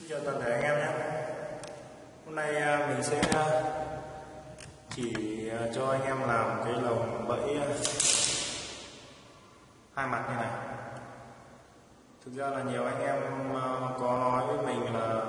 Xin chào toàn thể anh em nhé. Hôm nay mình sẽ chỉ cho anh em làm cái lồng bẫy hai mặt như này. Thực ra là nhiều anh em có nói với mình là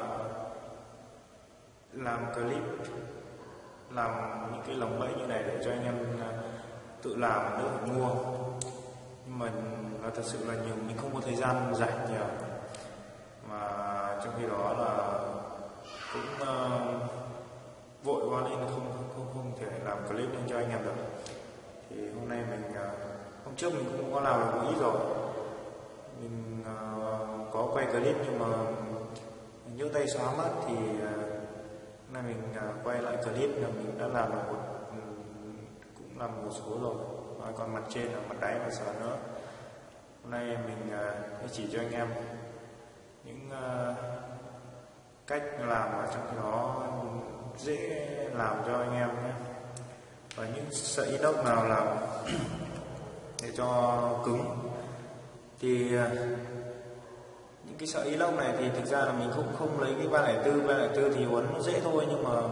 làm clip làm những cái lồng bẫy như này để cho anh em tự làm đỡ phải mua. Nhưng mà thật sự là mình không có thời gian rảnh nhiều, mà trong khi đó là cũng vội quá nên không thể làm clip lên cho anh em được. Thì hôm nay hôm trước mình cũng có làm được một ít rồi, mình có quay clip nhưng mà mình nhớ tay xóa mất, thì hôm nay mình quay lại clip là mình đã làm được cũng làm một số rồi. Còn mặt trên là mặt đáy và sờ nữa. Hôm nay mình sẽ chỉ cho anh em những cách làm mà trong khi đó dễ làm cho anh em nhé, và những sợi inox nào làm để cho cứng. Thì những cái sợi inox này thì thực ra là mình không lấy cái 304 thì uốn nó dễ thôi, nhưng mà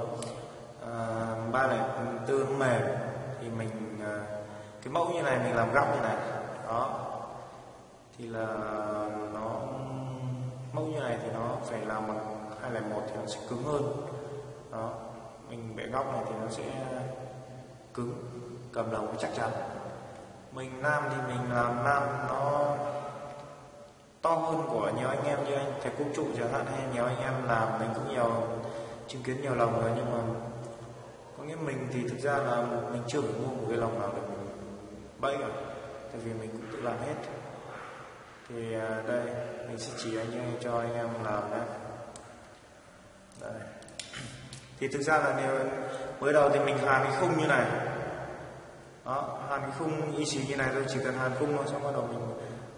304 nó mềm thì mình cái mẫu như này mình làm góc như này đó, thì là nó mẫu như này thì nó phải làm bằng 201 thì nó sẽ cứng hơn đó. Mình bẻ góc này thì nó sẽ cứng, cầm lồng chắc chắn. Mình làm thì mình làm nam nó to hơn của nhiều anh em như anh thầy Quốc Trụ chẳng hạn, hay nhiều anh em làm mình cũng chứng kiến nhiều lồng rồi, nhưng mà có nghĩa mình thì thực ra là mình chưa phải mua một cái lồng nào để mình bẫy cả, tại vì mình cũng tự làm hết. Thì đây mình sẽ chỉ cho anh em làm đấy. Đây. Thì thực ra là nếu mới đầu thì mình hàn cái khung như này đó, hàn cái khung y xì như này thôi, chỉ cần hàn khung thôi, xong bắt đầu mình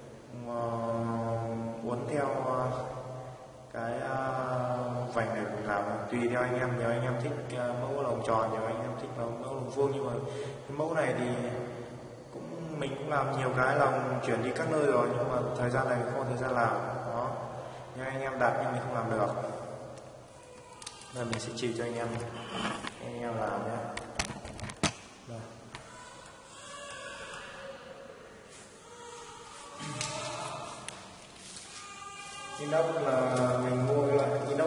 uốn theo cái vành này mình làm tùy theo anh em. Nhiều anh em thích mẫu lồng tròn, nhiều anh em thích mẫu lồng vuông, nhưng mà cái mẫu này thì mình cũng làm nhiều cái lồng chuyển đi các nơi rồi, nhưng mà thời gian này không có thời gian làm đó, nhưng anh em đặt nhưng mình không làm được. Nên mình sẽ chỉ cho anh em làm nhé. Đây. Inox là mình mua loại inox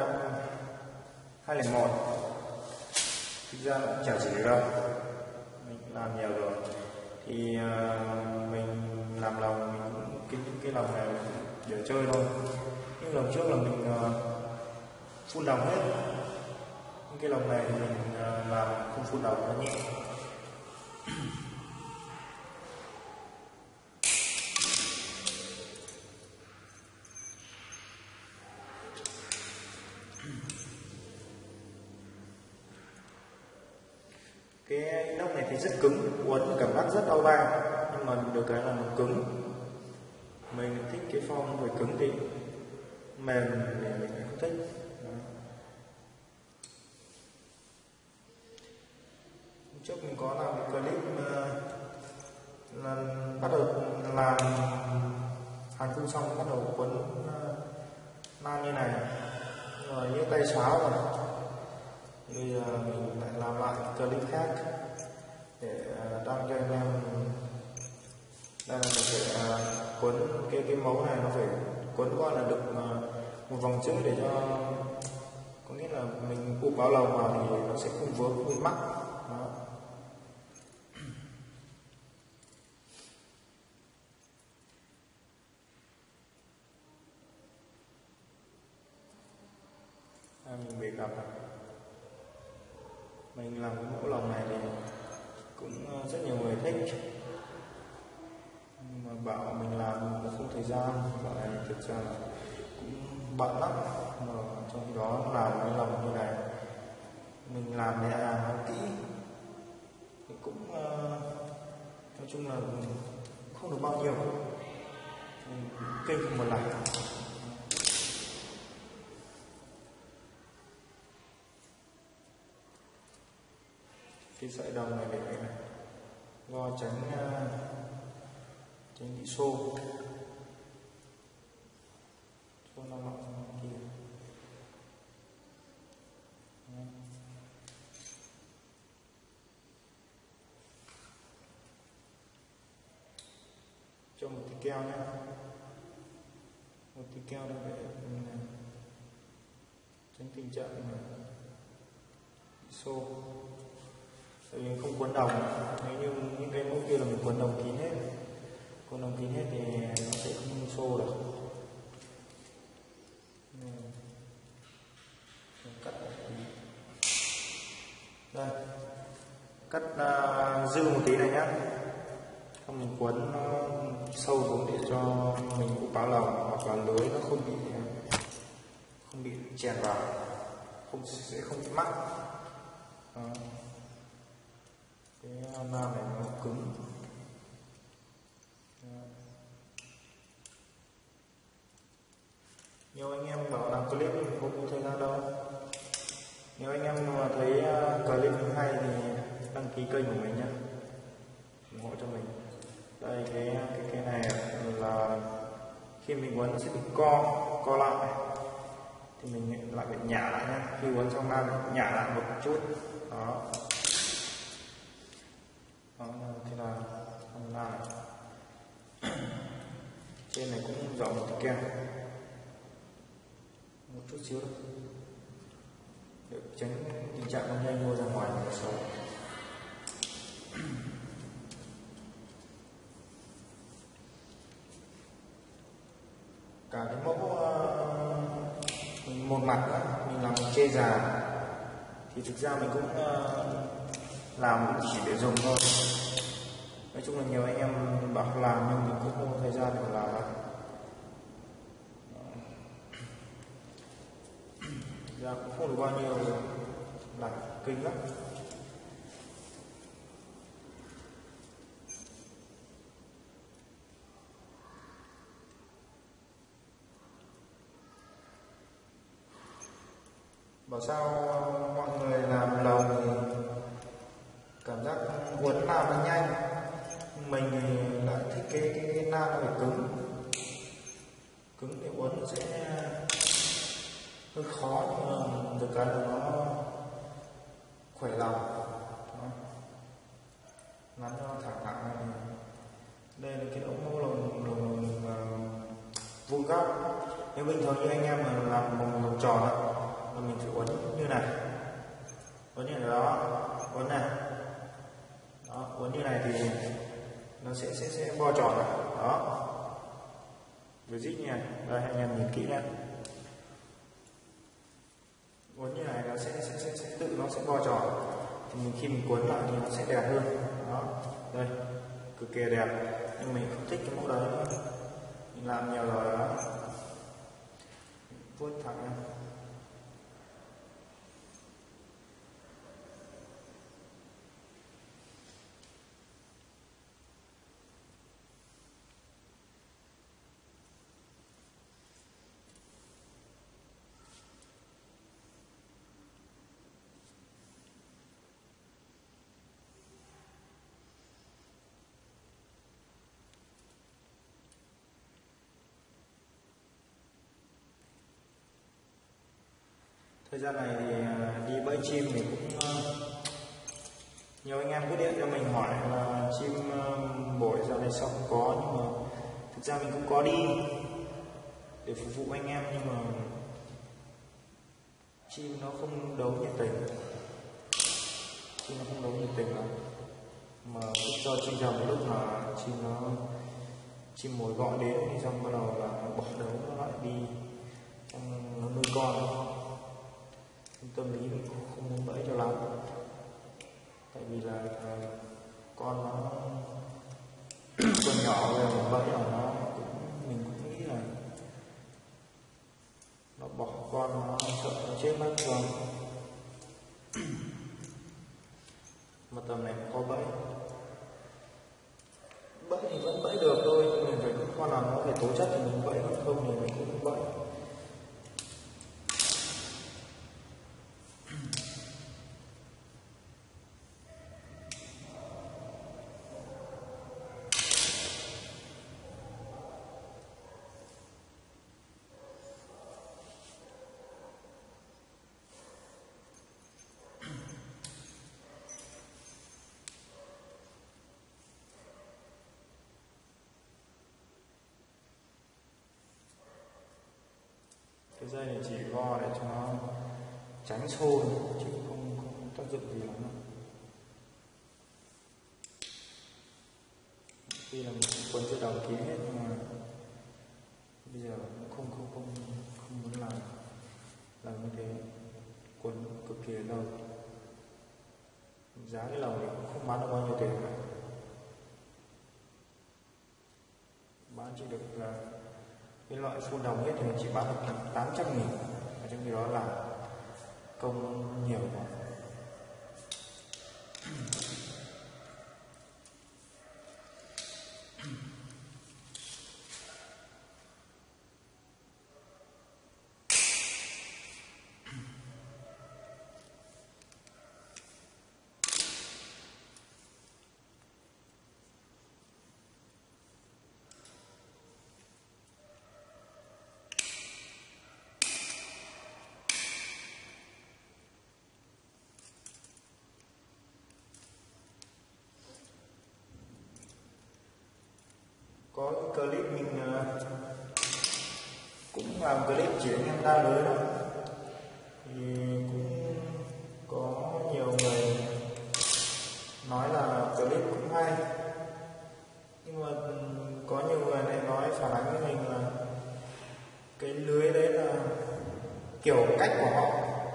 201, thực ra là cũng chả chỉ đâu, mình làm nhiều rồi. Thì mình làm lồng, những cái lồng này để chơi thôi. Những lồng trước là mình phun đồng hết, những cái lồng này thì mình làm không phun đồng, nó nhẹ. Cái inox này thì rất cứng, uốn cảm giác rất đau vai, nhưng mà được cái là nó cứng. Mình thích cái form phải cứng thì mềm để mình không thích. Hôm trước mình có làm một clip là bắt đầu làm hàn khung xong, bắt đầu quấn nan như này rồi, như tay sáo rồi. Bây giờ mình lại làm lại clip khác để đăng cho anh em. Đây là mình phải quấn cái mấu này, nó phải quấn gọi là được một vòng chữ để cho, có nghĩa là mình buộc vào lồng vào thì nó sẽ không vướng, không bị mắc đó. Mình bị gặp này. Mình làm cái mẫu lồng này thì cũng rất nhiều người thích, nhưng mà bảo mình làm cũng không thời gian, bảo này thực ra là cũng bận lắm, mà trong khi đó làm cái lồng như này mình làm nhẹ nhàng kỹ thì cũng nói chung là không được bao nhiêu, mình kinh không một lần. Cái sợi đồng này để này do tránh bị xô nó lọc kia. keo nhé, một tí keo để tránh tình trạng bị xô. Tại vì không quấn đồng, nếu như những cái mẫu kia là mình quấn đồng kín hết, quấn đồng kín hết thì nó sẽ không xô được. Cắt đây, cắt dư một tí này nhá, không mình quấn nó sâu xuống để cho mình cũng báo lồng hoặc là lưới nó không bị chèn vào, sẽ không bị mắc. Đó. Cái nam này nó cứng. Đó. Nhiều anh em bảo làm clip mình không có thời gian đâu. Nếu anh em mà thấy clip mình hay thì đăng ký kênh của mình nhé, ủng hộ cho mình. Đây cái này là khi mình quấn nó sẽ bị co lại thì mình lại phải nhả lại nhé. Khi quấn xong ra mình nhả lại một chút. Đó. Đó thế là không ra này. Trên này cũng dọn một cái keo, một chút xíu thôi, để tránh tình trạng con nhanh mua ra ngoài nó xấu. Cả cái mẫu một mặt đó, mình làm chê già thì thực ra mình cũng làm cũng chỉ để dùng thôi. Nói chung là nhiều anh em bảo làm nhưng mình cũng không có thời gian để làm. Ra cũng không được bao nhiêu, làm kinh lắm. Bảo sao mọi người làm lồng thì cảm giác quấn làm nó nhanh, mình thì lại thích cái nam nó phải cứng thì quấn nó sẽ hơi khó, nhưng mà được cái là nó khỏe lòng, ngắn cho thẳng thẳng này. Đây là cái ống lồng vuông góc. Nếu bình thường như anh em mà làm lồng tròn là mình phải quấn như này, quấn như đó, quấn này đó, quấn như này thì nó sẽ bo tròn này. Đó, với dít nha. Đây anh em nhìn kỹ nhé, quấn như này nó sẽ tự nó sẽ bo tròn, thì khi mình quấn lại thì nó sẽ đẹp hơn. Đó, đây cực kỳ đẹp, nhưng mình không thích cái mẫu đấy nữa, mình làm nhiều rồi. Đó, vuốt thẳng em. Thời gian này thì đi bẫy chim thì cũng nhiều anh em cứ điện cho mình hỏi là chim bổi dạo này sao không có, nhưng mà thực ra mình cũng có đi để phục vụ anh em, nhưng mà chim nó không đấu nhiệt tình, lắm, mà cứ cho chim rồng lúc mà chim mồi gọi đến thì xong bắt đầu là bỏ đấu nó lại đi, nó nuôi con. Tâm lý mình cũng không muốn bẫy cho lắm, tại vì là con nó còn nhỏ, rồi mình bẫy là mình cũng nghĩ là nó bỏ con nó sợ nó chết mất rồi. Mà tầm này có bẫy thì vẫn bẫy được thôi, nhưng mình phải có con nào nó phải tố chất thì mình bẫy, còn không thì mình cũng không bẫy. Cái dây này chỉ vo để cho nó tránh xô chứ không tác dụng gì lắm đâu. Khi là mình quấn dây đồng kín hết nhưng mà bây giờ không muốn làm như thế, quấn cực kỳ lâu. Giá cái lồng thì cũng không bán được bao nhiêu tiền cả, bán chỉ được là cái loại phun đồng hết thì mình chỉ bán được 800.000, trong khi đó là công nhiều quá. Có cái clip mình cũng làm clip chỉ anh em đa lưới thôi, thì cũng có nhiều người nói là clip cũng hay, nhưng mà có nhiều người lại nói phản ánh với mình là cái lưới đấy là kiểu cách của họ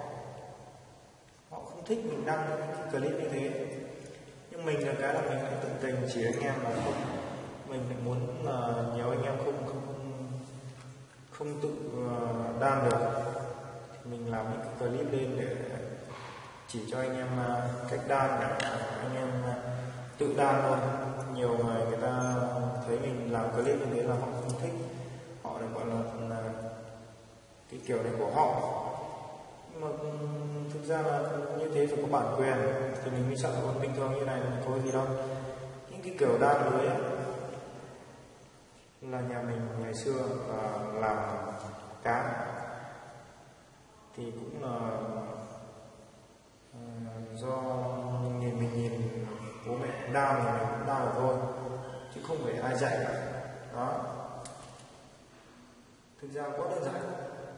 không thích mình đăng cái clip như thế. Nhưng mình là cái là mình lại tận tình chỉ anh em là không, mình lại muốn là nhiều anh em không tự đan được thì mình làm những cái clip lên để chỉ cho anh em cách đan để anh em tự đan thôi. Nhiều người ta thấy mình làm clip như thế là họ không thích, họ lại gọi là cái kiểu này của họ, nhưng mà thực ra là như thế phải có bản quyền thì mình mới sợ. Còn bình thường như này là có gì đâu. Những cái kiểu đan lưới là nhà mình ngày xưa làm cá thì cũng là do mình nhìn bố mẹ đao thì mình cũng đao được thôi, chứ không phải ai dạy cả. Đó, thực ra quá đơn giản,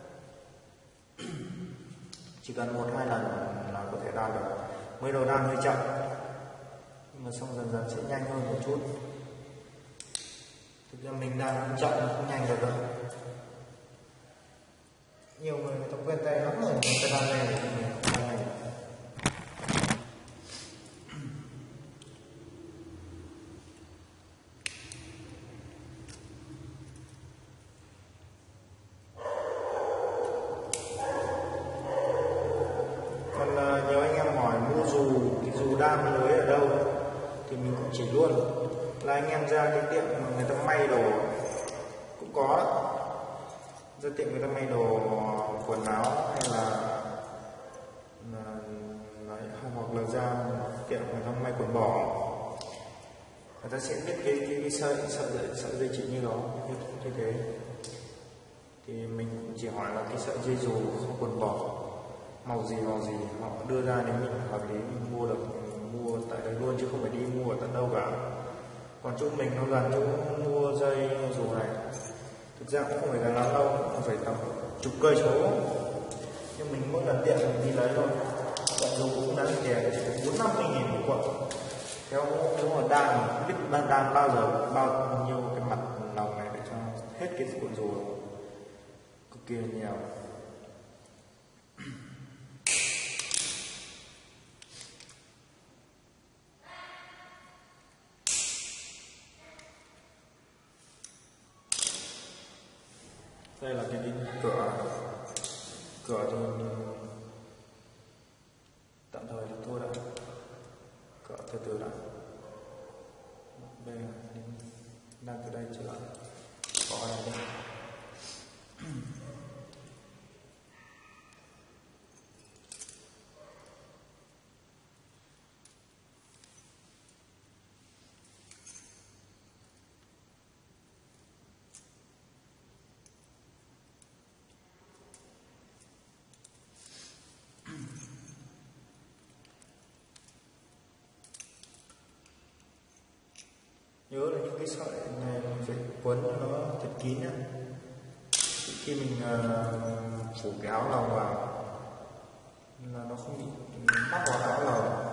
chỉ cần 1-2 lần là có thể đao được. Mới đầu đao hơi chậm nhưng mà xong dần dần sẽ nhanh hơn một chút. Thực ra mình đang chậm không nhanh được đâu. Nhiều người ta quen tay lắm rồi, người ta đan này thì mình không đan này. Còn nhiều anh em hỏi mua dù, cái dù đan lưới ở đâu thì mình cũng chỉ luôn là anh em ra cái tiệm mà người ta may đồ cũng có đó. Ra tiệm người ta may đồ quần áo hay là hoặc là ra tiệm người ta may quần bò, người ta sẽ biết cái sợi dây chỉ như đó như thế, thì mình cũng chỉ hỏi là cái sợi dây dù quần bò màu gì họ đưa ra, nếu mình hợp lý mình mua được mình mua tại đây luôn chứ không phải đi mua ở tận đâu cả. Còn chỗ mình nó gần chỗ mua dây dù này, thực ra cũng không phải gần lắm đâu, cũng phải tầm chục cây số, nhưng mình mỗi lần tiện mình đi lấy thôi. Quận dù cũng đáng tiền, chỉ 40-50.000 một quận. Theo nếu mà đan biết đan bao giờ bao nhiêu cái mặt lòng này để cho hết cái cuộn dù cực kỳ nhiều. Đây là cái cửa thì tạm thời thì thôi đã, cửa từ đã. Đây là đang từ đây trở lại, có này đây. Nhớ là những cái sợi này mình phải quấn cho nó thật kín nhá. Khi mình phủ cái áo lồng vào là nó không bị mắc vào áo lồng.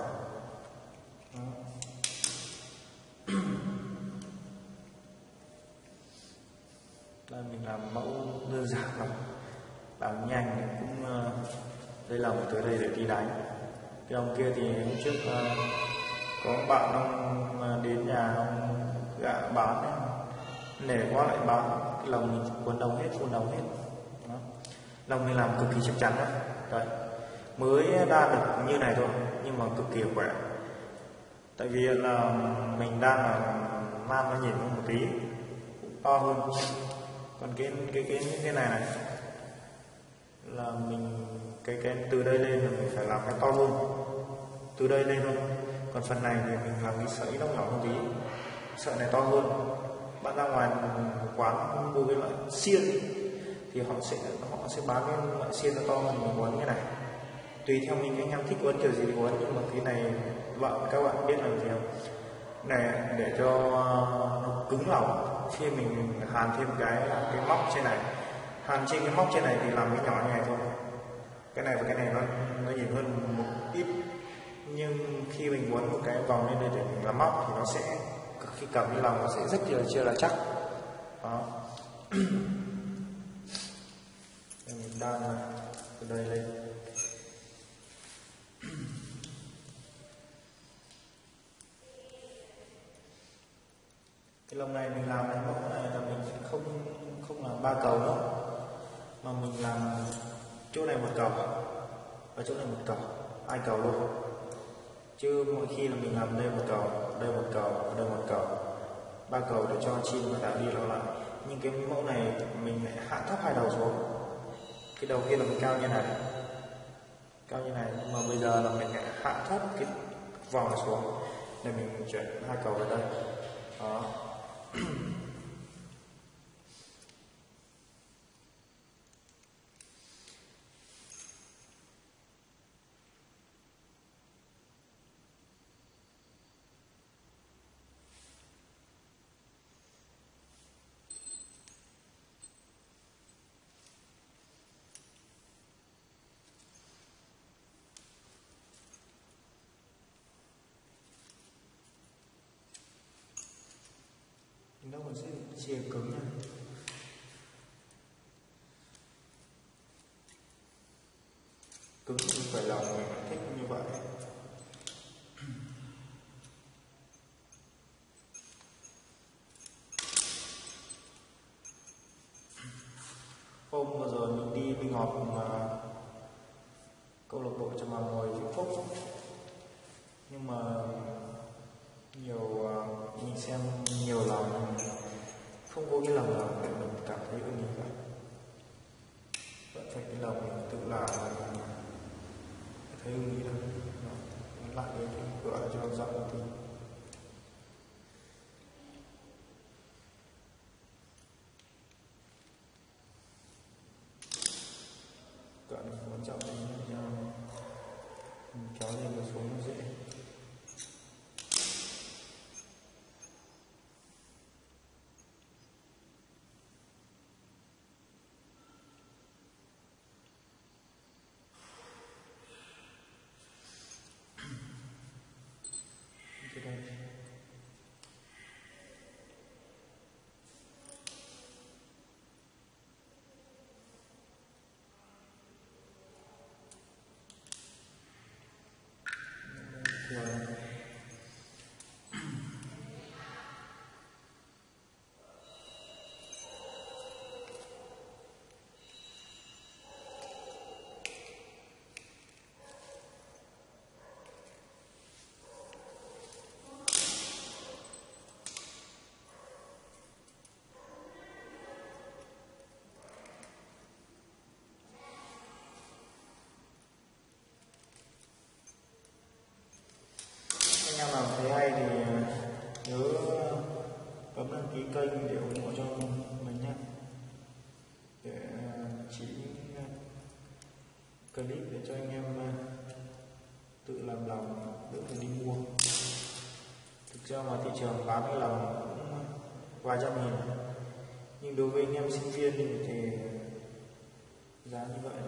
Đây mình làm mẫu đơn giản lắm, làm nhanh cũng đây là một tới đây để đi đánh. Cái ông kia thì hôm trước có bạn ông đến nhà ông gạ bán ấy, nể quá lại bán cái lồng mình cuốn đầu hết. Đó. Lồng mình làm cực kỳ chắc chắn đấy. Đây mới đa được như này thôi nhưng mà cực kỳ khỏe, tại vì là mình đang là man nó nhìn một tí to hơn. Còn cái này là mình cái từ đây lên là mình phải làm cái to hơn, từ đây lên thôi. Còn phần này thì mình làm cái sợi nó nhỏ hơn tí, sợi này to hơn. Bạn ra ngoài quán mua cái loại xiên thì họ sẽ bán cái loại xiên nó to hơn, mình quấn cái này tùy theo mình, anh em thích quấn kiểu gì thì quấn. Nhưng mà cái này các bạn biết làm gì không, này để cho nó cứng lỏng. Khi mình hàn thêm cái móc trên này, hàn trên cái móc trên này thì làm cái nhỏ như này thôi. Cái này và cái này nó nhìn hơn một ít, nhưng khi mình quấn một cái vòng lên đây để mình làm móc thì nó sẽ khi cầm cái lòng nó sẽ rất là chắc. Đó. Mình đang từ đây lên. Cái lồng này mình làm cái mẫu này là mình sẽ không làm 3 cầu nữa, mà mình làm chỗ này một cầu và chỗ này một cầu, 2 cầu luôn. Chứ mỗi khi là mình làm đây một cầu, đây một cầu, đây một cầu, 3 cầu để cho chim nó đã đi nó lại. Nhưng cái mẫu này mình lại hạ thấp hai đầu xuống, cái đầu kia là mình cao như này, nhưng mà bây giờ là mình lại hạ thấp cái vòng này xuống để mình chuyển 2 cầu vào đây. Đó. Nó còn sẽ chia cứng nha. Cứng thì phải lòng mình thích như vậy. Hôm vừa rồi mình đi mình họp câu lạc bộ cho mà ngồi Vĩnh Phúc, nhưng mà mình xem nhiều lòng không có cái lòng nào để mình cảm thấy ưng ý cả, vẫn phải cái lòng mình tự làm mình thấy ưng ý đâu. Nó lại cái cửa cho rộng một tí. Cửa này muốn rộng thì mình kéo lên và xuống nó dễ. Anh em nào thấy hay thì nhớ bấm đăng ký kênh để ủng hộ cho mình nhé, để chỉ clip để cho anh em tự làm lòng, đỡ phải đi mua. Thực ra mà thị trường bán cái lòng cũng vài trăm nghìn, nhưng đối với anh em sinh viên thì giá như vậy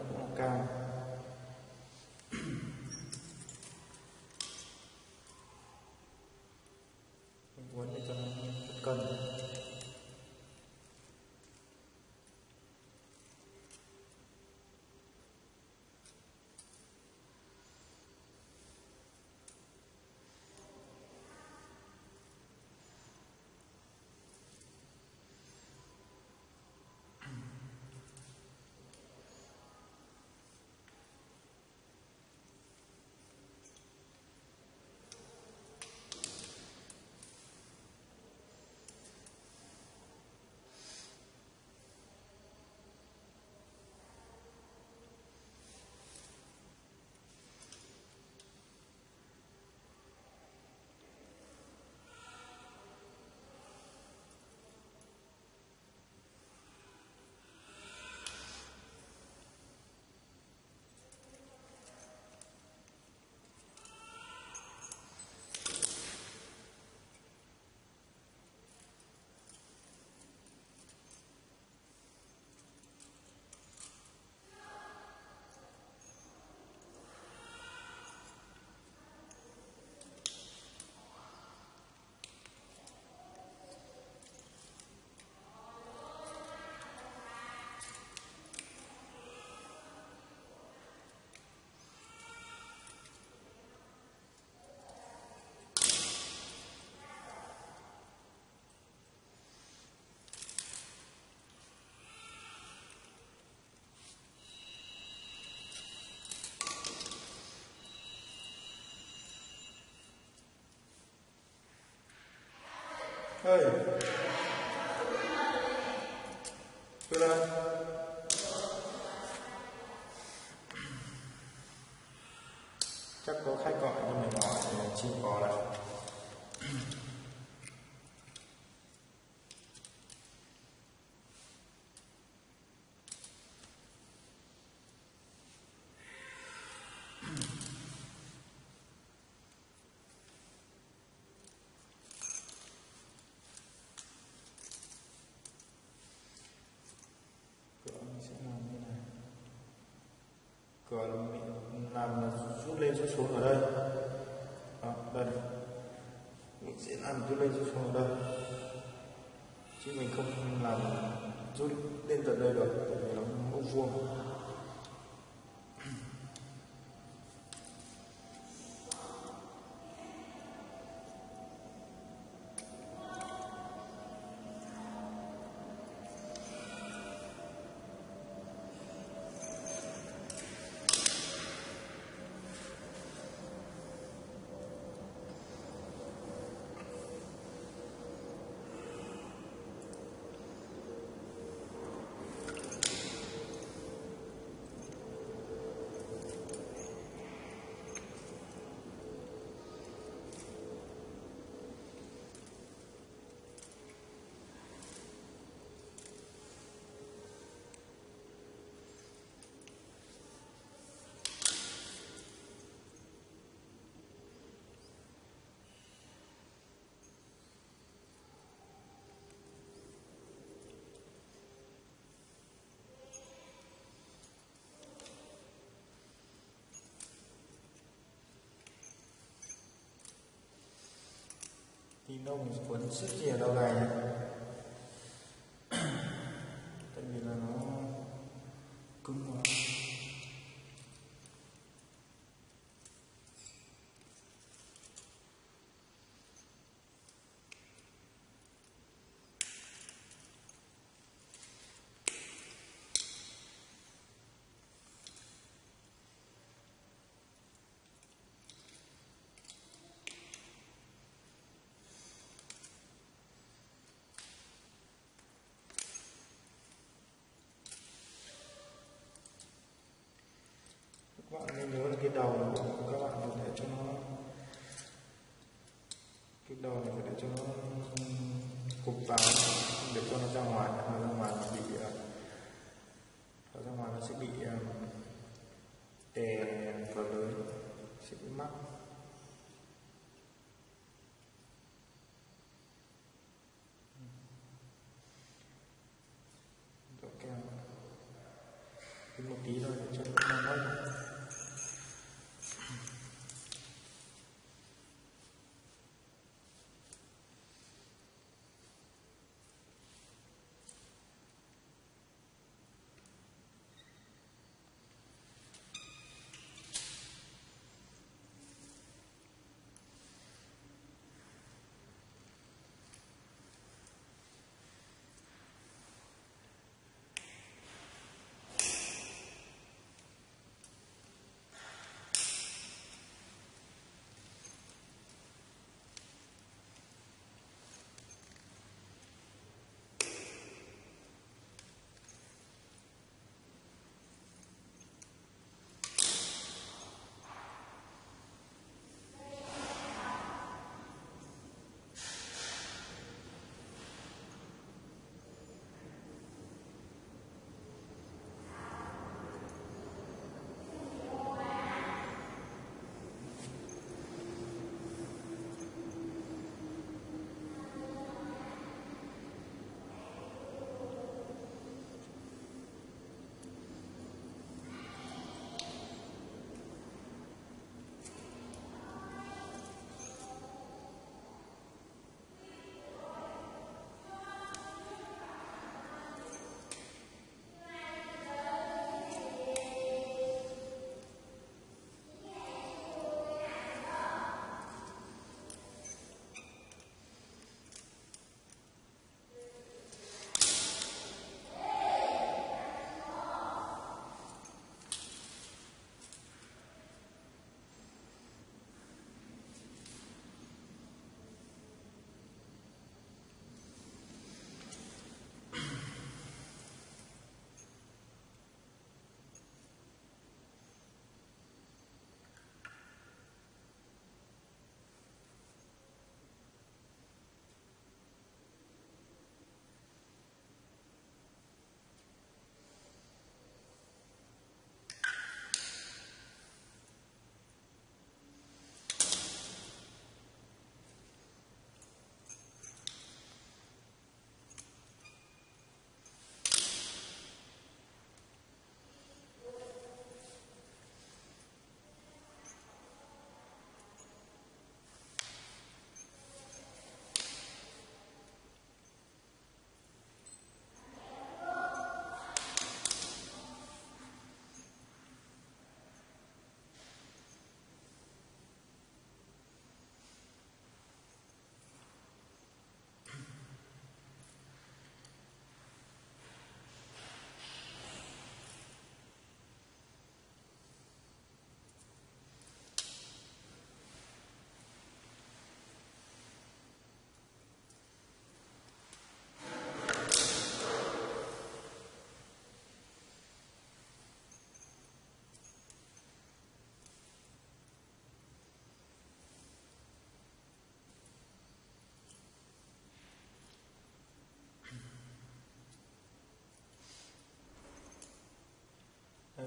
ơi, tôi lên. Chắc có khách gọi nhưng mà gọi thì chưa có đâu. Cửa mình sẽ làm như này. Cửa mình làm rút lên rút xuống ở đây. Đó, đây này. Mình sẽ làm rút lên rút xuống ở đây, chứ mình không làm rút lên tận đây được, tại vì nó mẫu vuông. Thì đâu mình cuốn sức chìa đâu này nhé, tại vì là nó cứng quá. Các bạn nên nhớ là cái đầu của các bạn phải để cho nó, cái đầu này phải để cho nó cục vào, không để cho nó ra ngoài, nó ra ngoài nó bị, nó ra ngoài nó sẽ bị đè vào lưới, sẽ bị mắc. Độ keo một tí thôi để cho nó ngon hơn.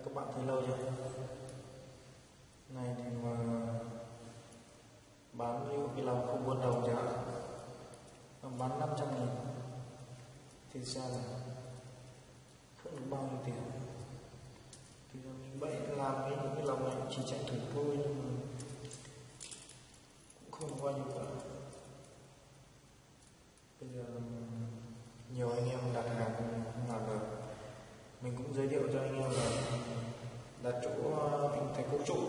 các bạn thấy lâu chưa? Này thì mà bán như cái lòng không buôn đồng chẳng hạn, bán 500.000 thì sao là không được bao nhiêu tiền. Thì mình bậy làm cái lòng này chỉ tranh thủ thôi, nhưng mà cũng không có bao nhiêu cả. Bây giờ nhiều anh em đặt hàng không làm được, mình cũng giới thiệu cho anh em là đặt chỗ anh Thành Quốc Trụ.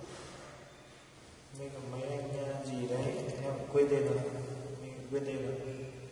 Đây là mấy anh gì đấy em quên tên rồi, mình quên tên rồi.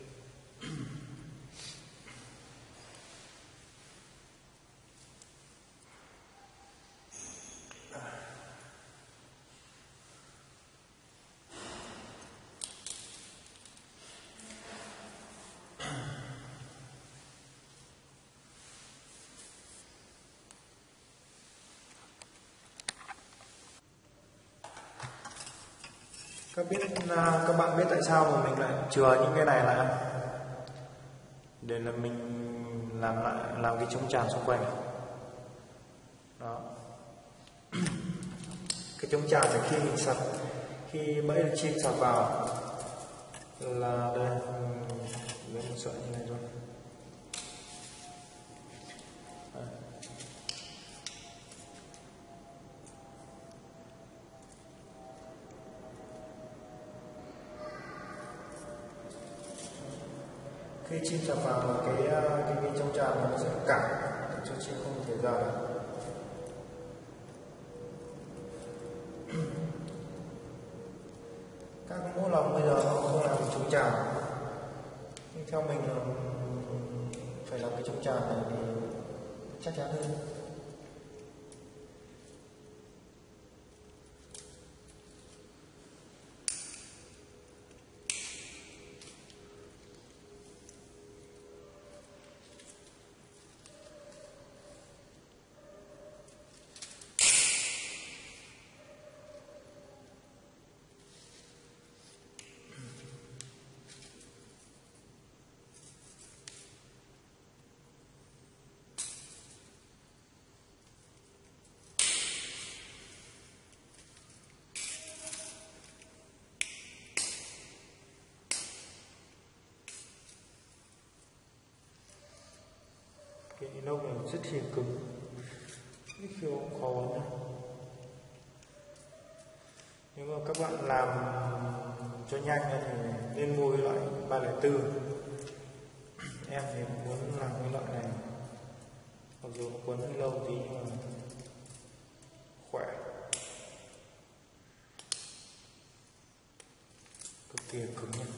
Các bạn biết tại sao mà mình lại chừa những cái này lại không? Để là mình làm cái chống tràn xung quanh. Đó. Cái chống tràn là khi bẫy được chim sập vào là đây, mình sợi như này thôi. Khi chim sập vào cái trong tràn nó sẽ cản để cho chim không thể ra được. Các mẫu lòng bây giờ nó không làm chống tràn, nhưng theo mình là phải làm cái chống tràn này thì chắc chắn hơn. Cái ni lông này rất là cứng, cái khiêu cũng khó nhá. Nếu mà các bạn làm cho nhanh thì nên mua cái loại 304. Em thì muốn làm cái loại này, mặc dù nó quấn hơi lâu tí nhưng mà khỏe, cực kỳ cứng nhá.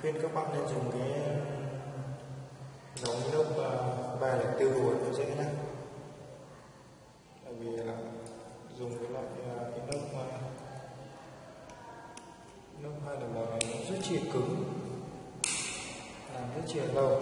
khuyên các bạn nên dùng cái dòng inox 304 ruồi nó dễ lắm, bởi vì là dùng cái loại inox 201 này nó rất chìa cứng, làm rất chìa lâu.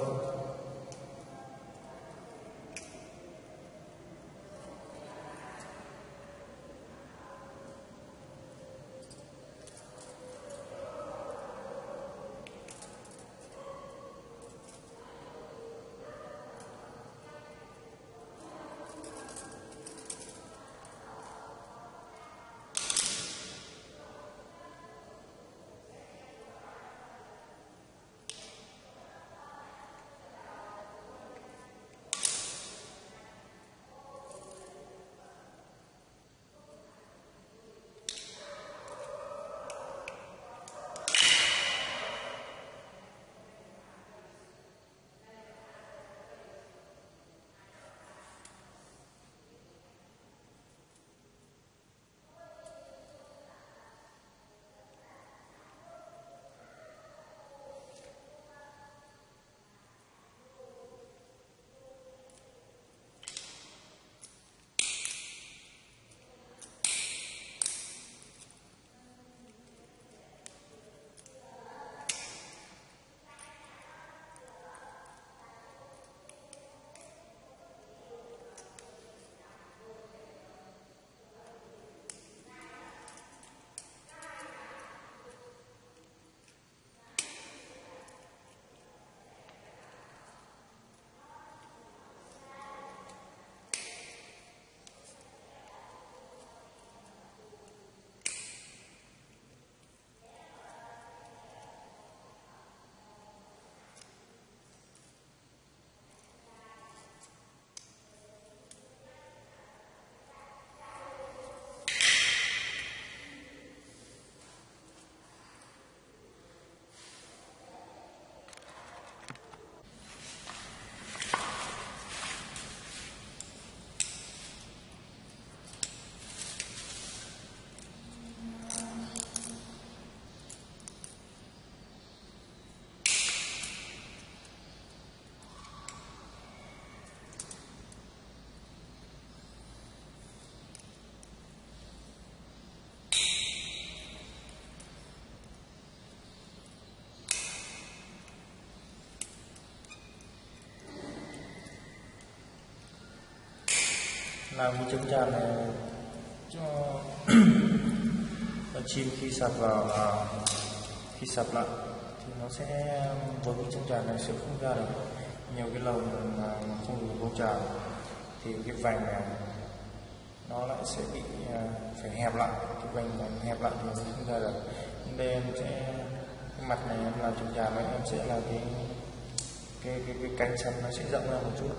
Làm cái chống tràn này cho chim khi sạc vào, khi sạc lại thì nó sẽ với cái chống tràn này sẽ không ra được nhiều cái lồng mà không đủ bóng tràn, thì cái vành này nó lại sẽ bị phải hẹp lại, cái vành hẹp lại thì nó không ra được. Đây em sẽ cái mặt này em làm chống tràn này, em sẽ là cái cánh sập nó sẽ rộng ra một chút.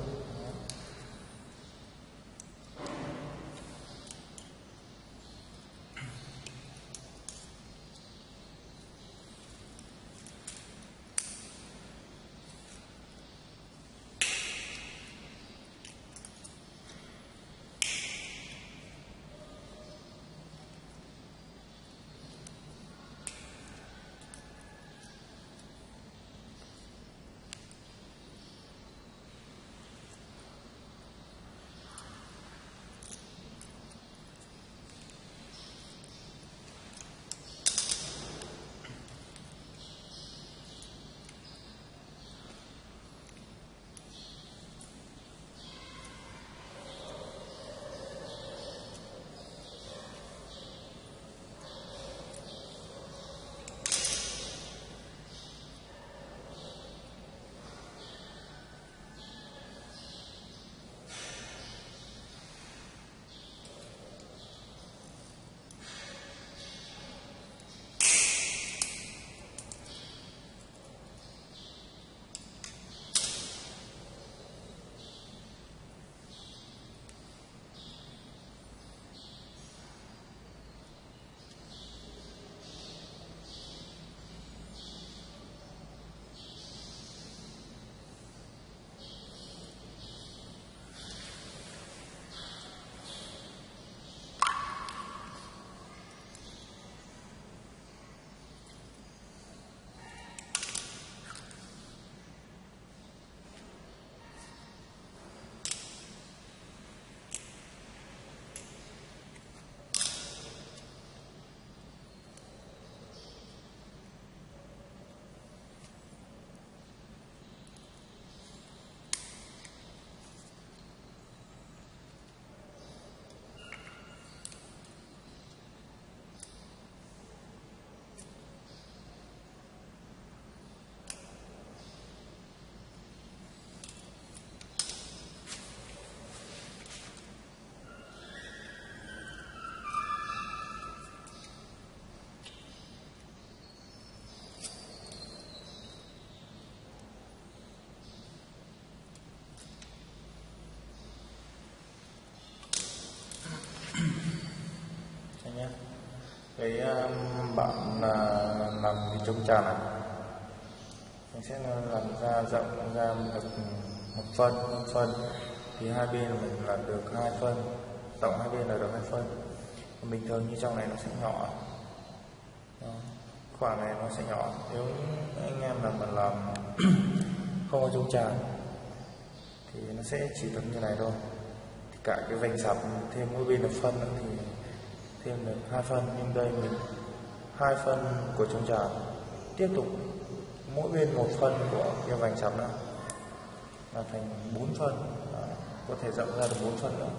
nhé. Cái bạn làm cái chống tràn này mình sẽ làm ra rộng ra được một phân thì hai bên mình làm được 2 phân, rộng hai bên là được 2 phân. Bình thường như trong này nó sẽ nhỏ. Đó. Khoảng này nó sẽ nhỏ. Nếu anh em mà làm không có chống tràn thì nó sẽ chỉ được như này thôi. Thì cả cái vành sập thêm mỗi bên 1 phân nữa thì thêm được 2 phân, nhưng đây mình 2 phân của chống tràn, tiếp tục mỗi bên 1 phân của cái vành sập nữa là thành 4 phân. Đó. Có thể rộng ra được 4 phân nữa.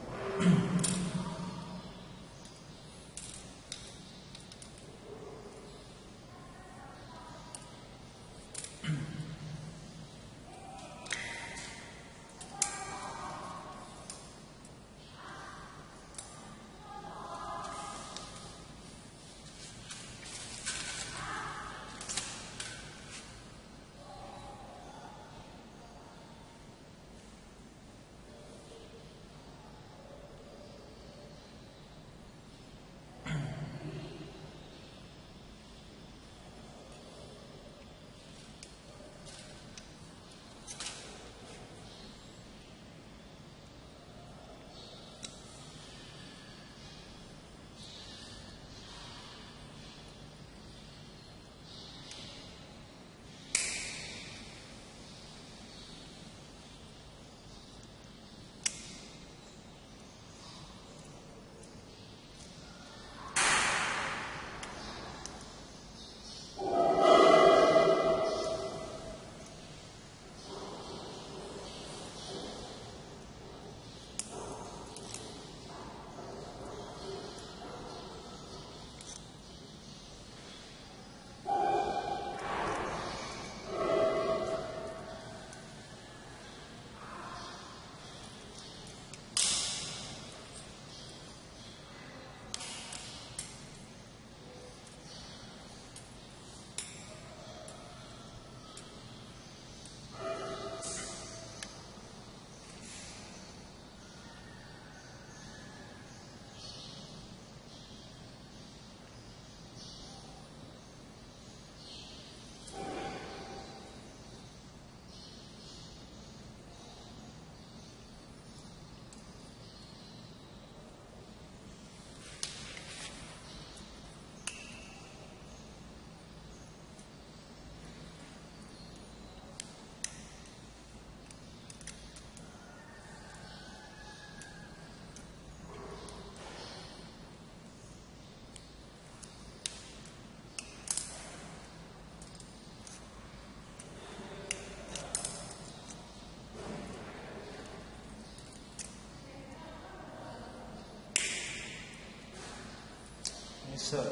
Sợi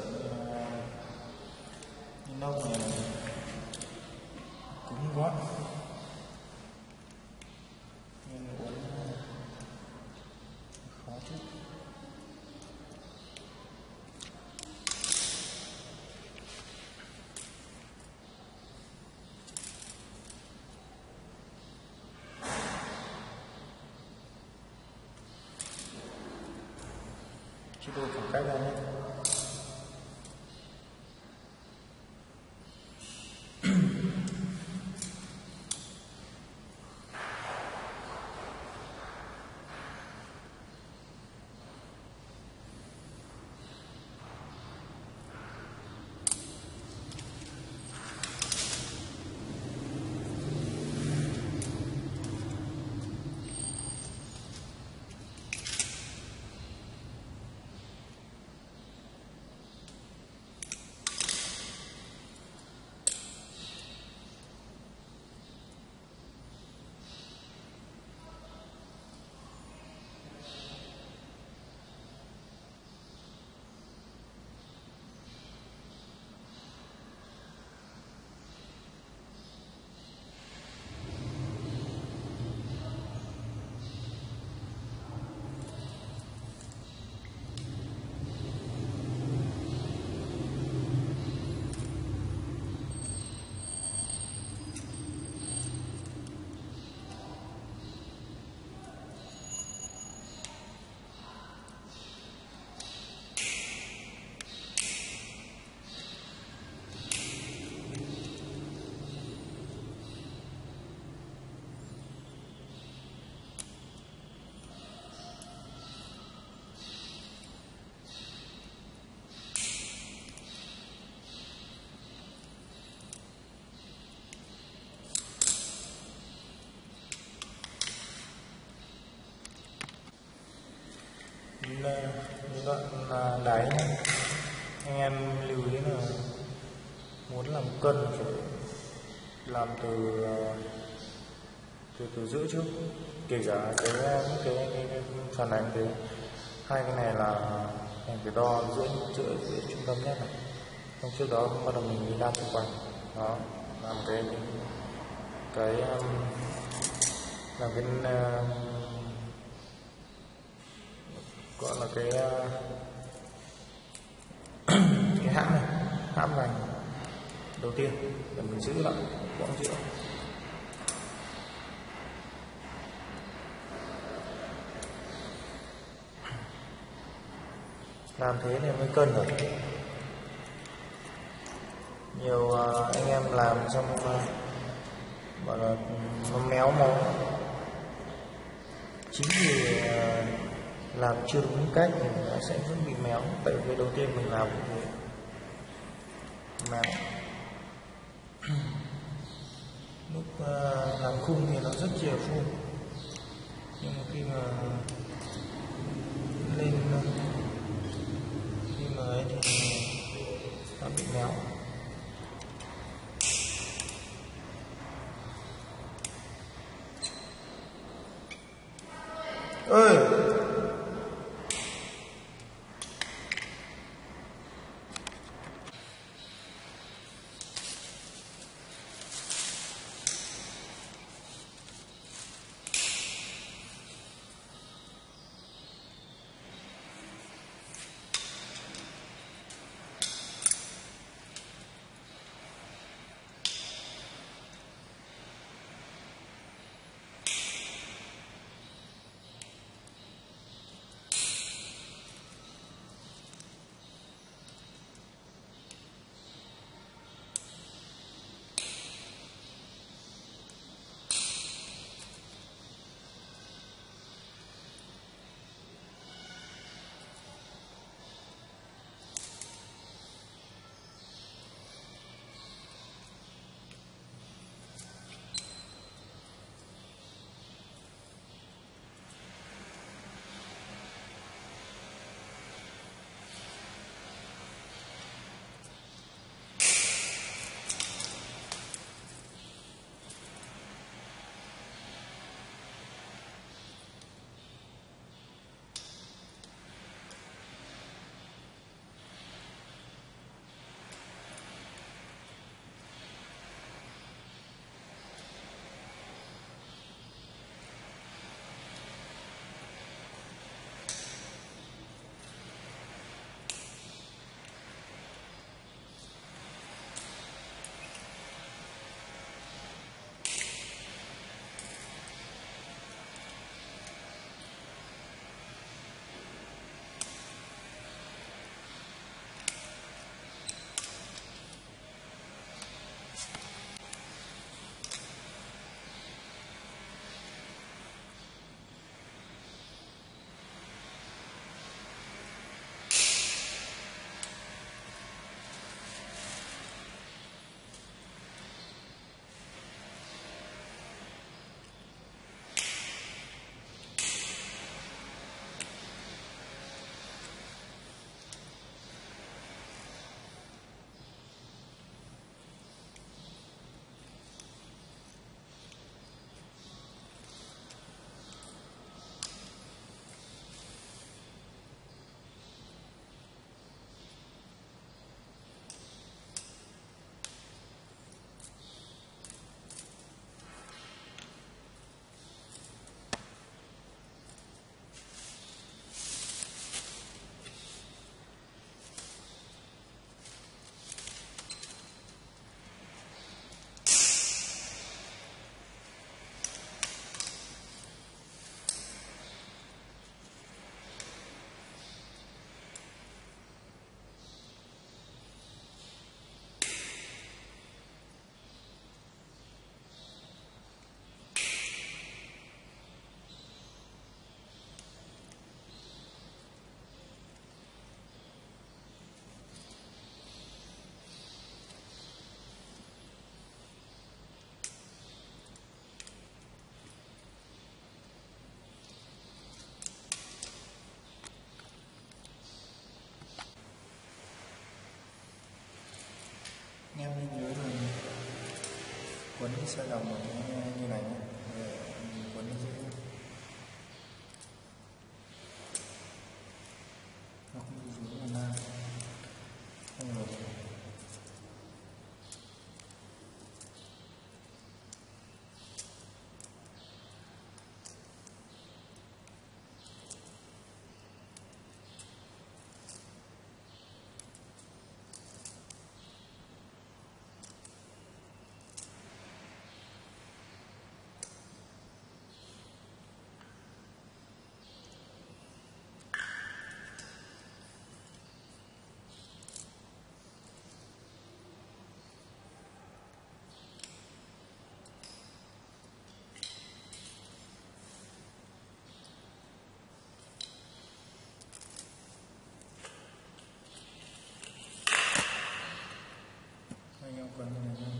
inox này cứng quá nên uốn khó chút. Chỉ đôi khoảng cách ra nhé. đáy nhé. Anh em lưu ý là muốn làm cân phải làm từ giữa trước, kể cả cái phản ảnh thế. Hai cái này là mình phải đo giữa trung tâm nhất này, xong trước đó bắt đầu mình đi đo xung quanh đó, làm làm cái gọi là cái hãm này, hãm vành đầu tiên để mình giữ lại quãng giữa. Làm thế thì mới cân được. Nhiều anh em làm xong gọi là nó méo mó, chính vì làm chưa đúng cách thì nó sẽ rất bị méo. Tại vì đầu tiên mình làm như thế mà lúc làm khung thì nó rất chiều phun, nhưng mà khi mà lên ấy thì nó bị méo. Ơi Em nên nhớ là quấn sẽ là một cái như này nhé, để quấn nó dễ, nó không bị rối ra không rồi. Anh em quấn như này nhé.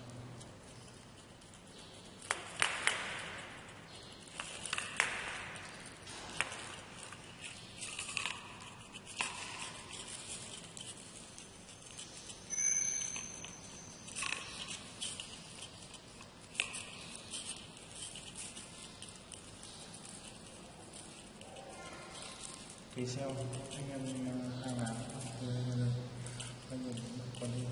Tí xeo anh em 2.000 coi như còn đi.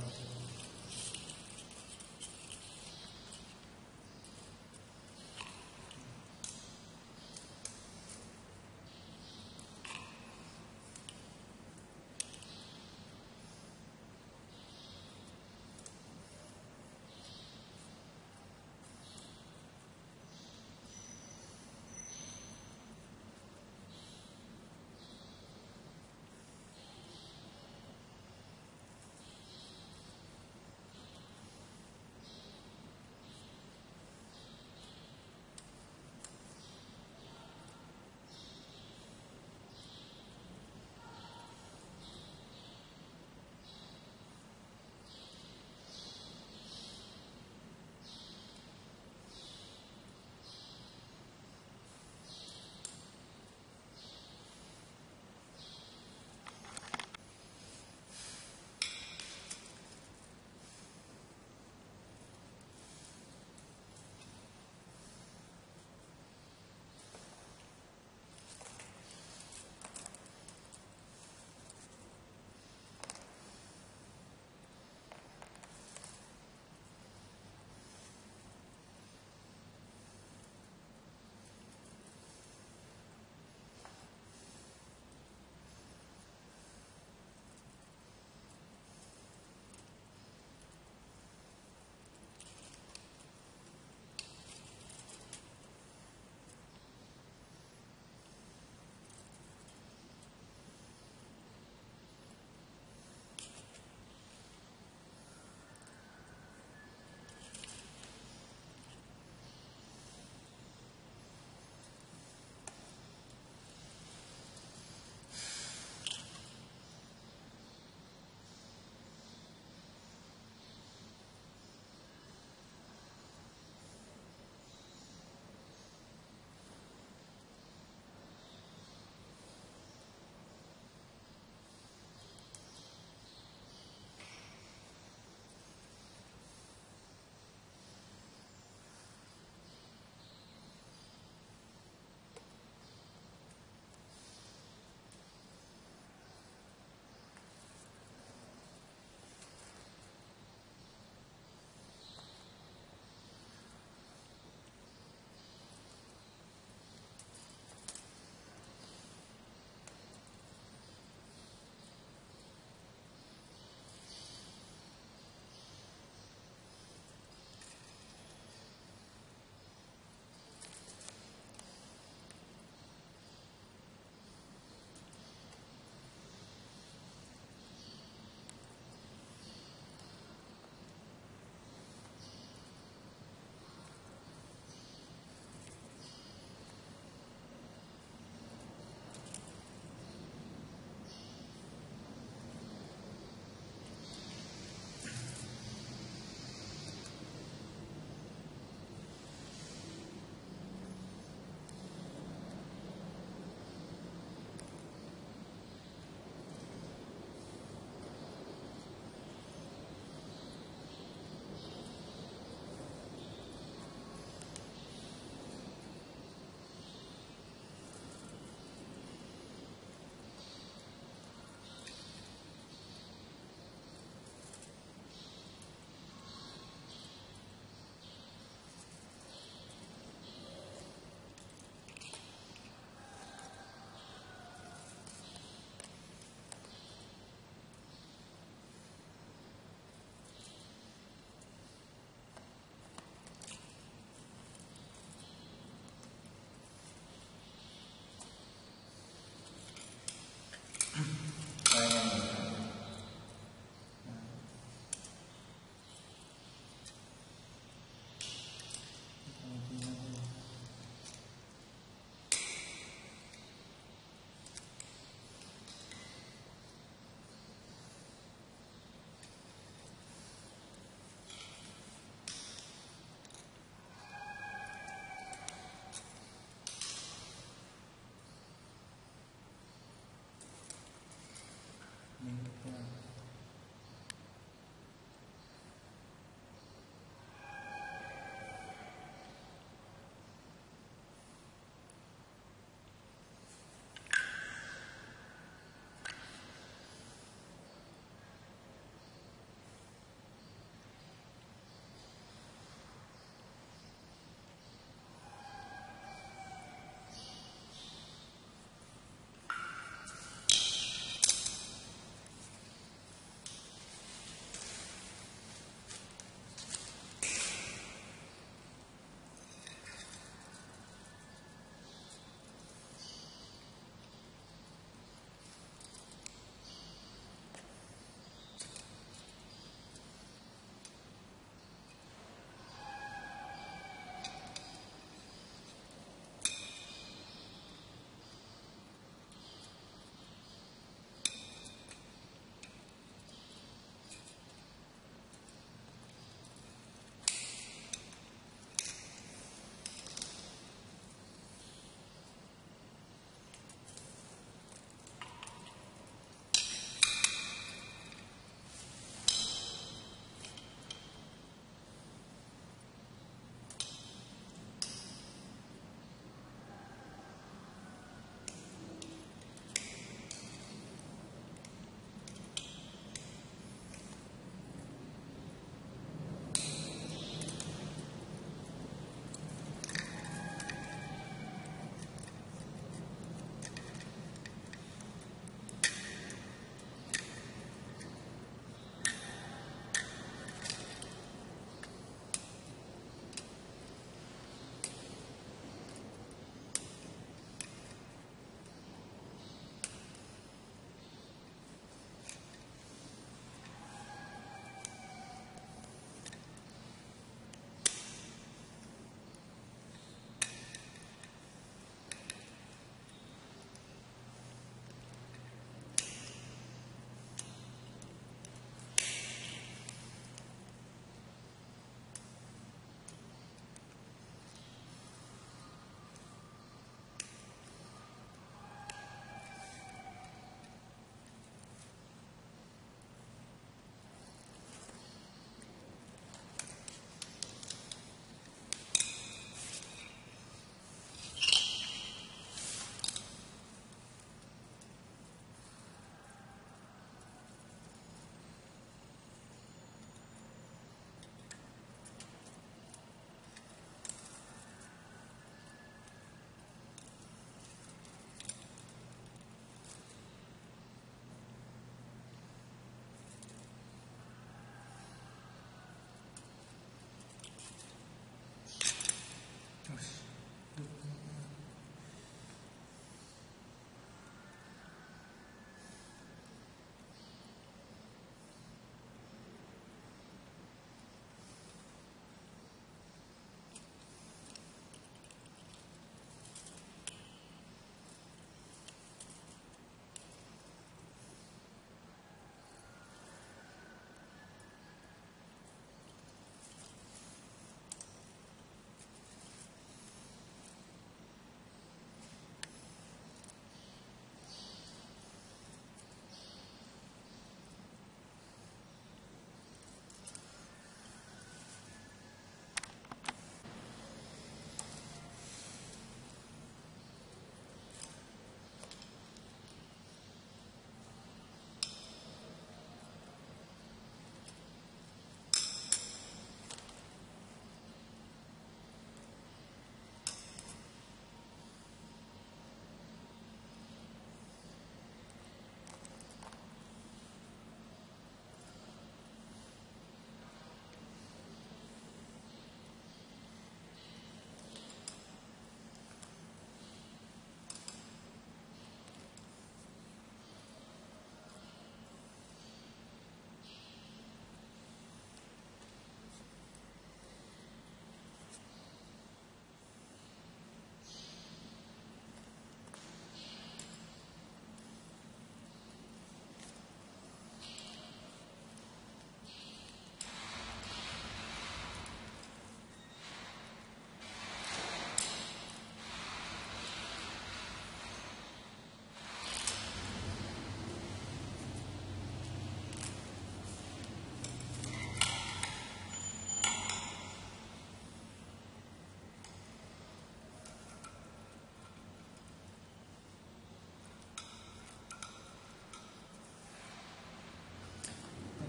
mình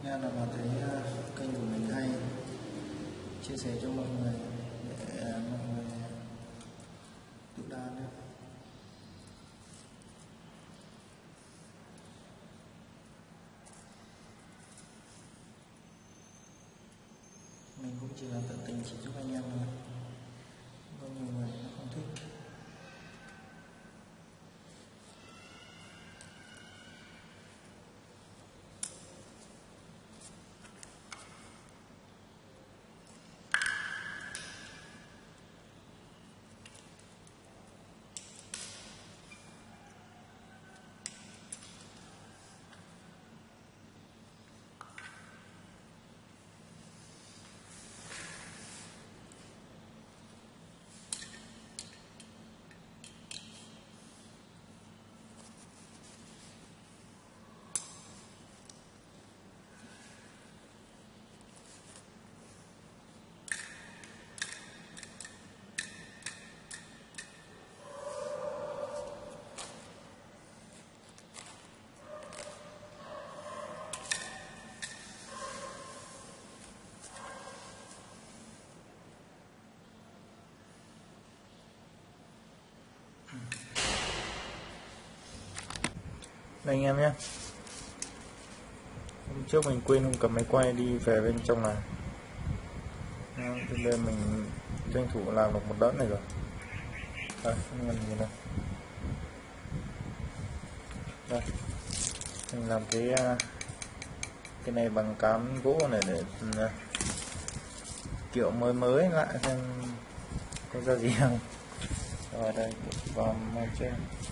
Nghe là mà thấy kênh của mình hay, chia sẻ cho mọi người để mọi người tự đan nhé. Mình cũng chỉ là tận tình chỉ giúp anh em thôi, có nhiều người nó không thích. Đây anh em nhé, hôm trước mình quên không cầm máy quay đi về bên trong này, cho nên mình tranh thủ làm được một đợt này rồi. Đây anh em nhìn này, đây mình làm cái này bằng cám gỗ này để kiểu mới lại xem có ra gì không. Rồi đây vào mai trên.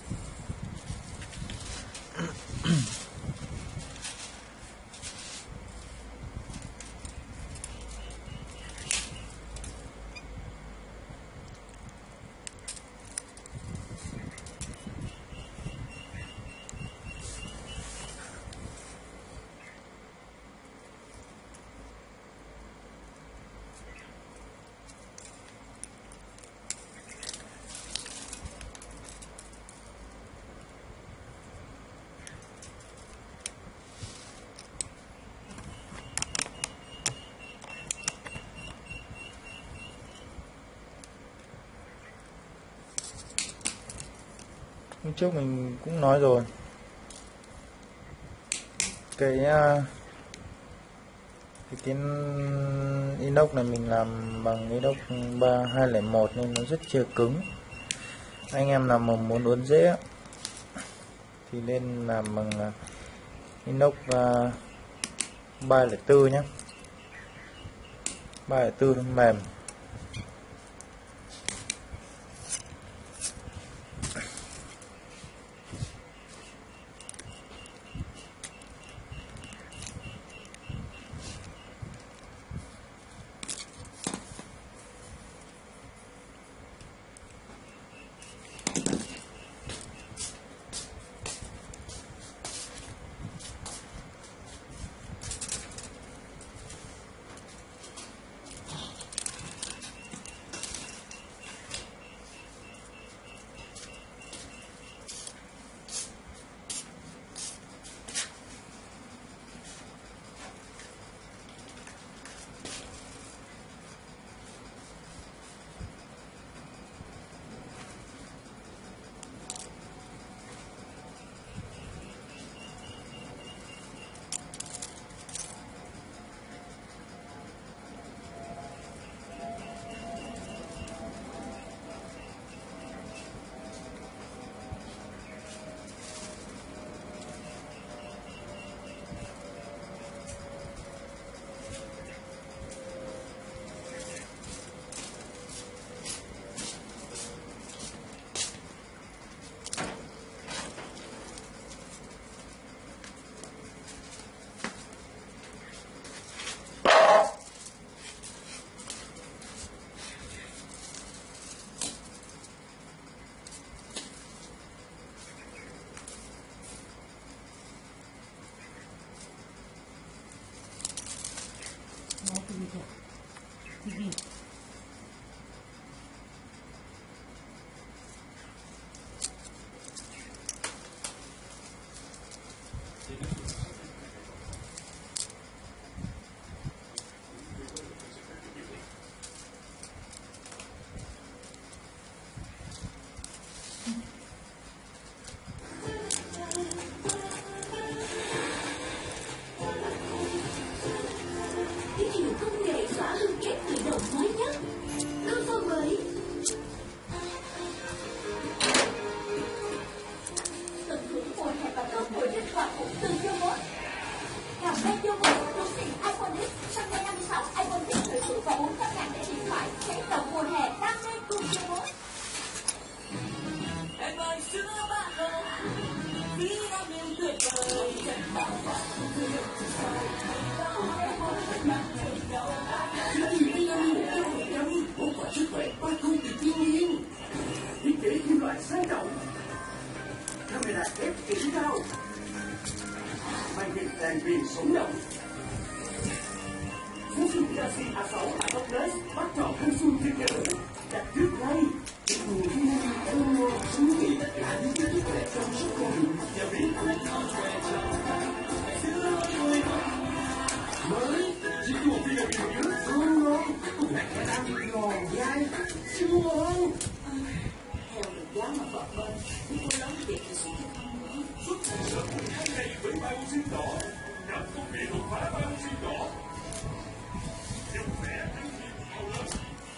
Hôm trước mình cũng nói rồi, cái inox này mình làm bằng inox 3201 nên nó rất chưa cứng. Anh em nào mà muốn uốn dễ thì nên làm bằng inox 304 nhé, 304 nó mềm. sống động. Samsung Galaxy A6 A Plus bắt chọn thanh xuân rực rỡ, đặt trước ngay. Mùa thu Euro thú vị tất cả những kiến thức đẹp trong suốt con đường và biến mới chỉ có một viên đậu bình nhưỡng ngon ngon cùng lại khả năng ngon dai siêu ngon. Theo được giá mà bập bên, chúng tôi đón việc là sự thích không nữa. Xuất hiện sở hữu hai ngày với bao sim đỏ, nắm công nghệ đột phá bao sim đỏ. Dùng mẹ ăn thịt màu lớn.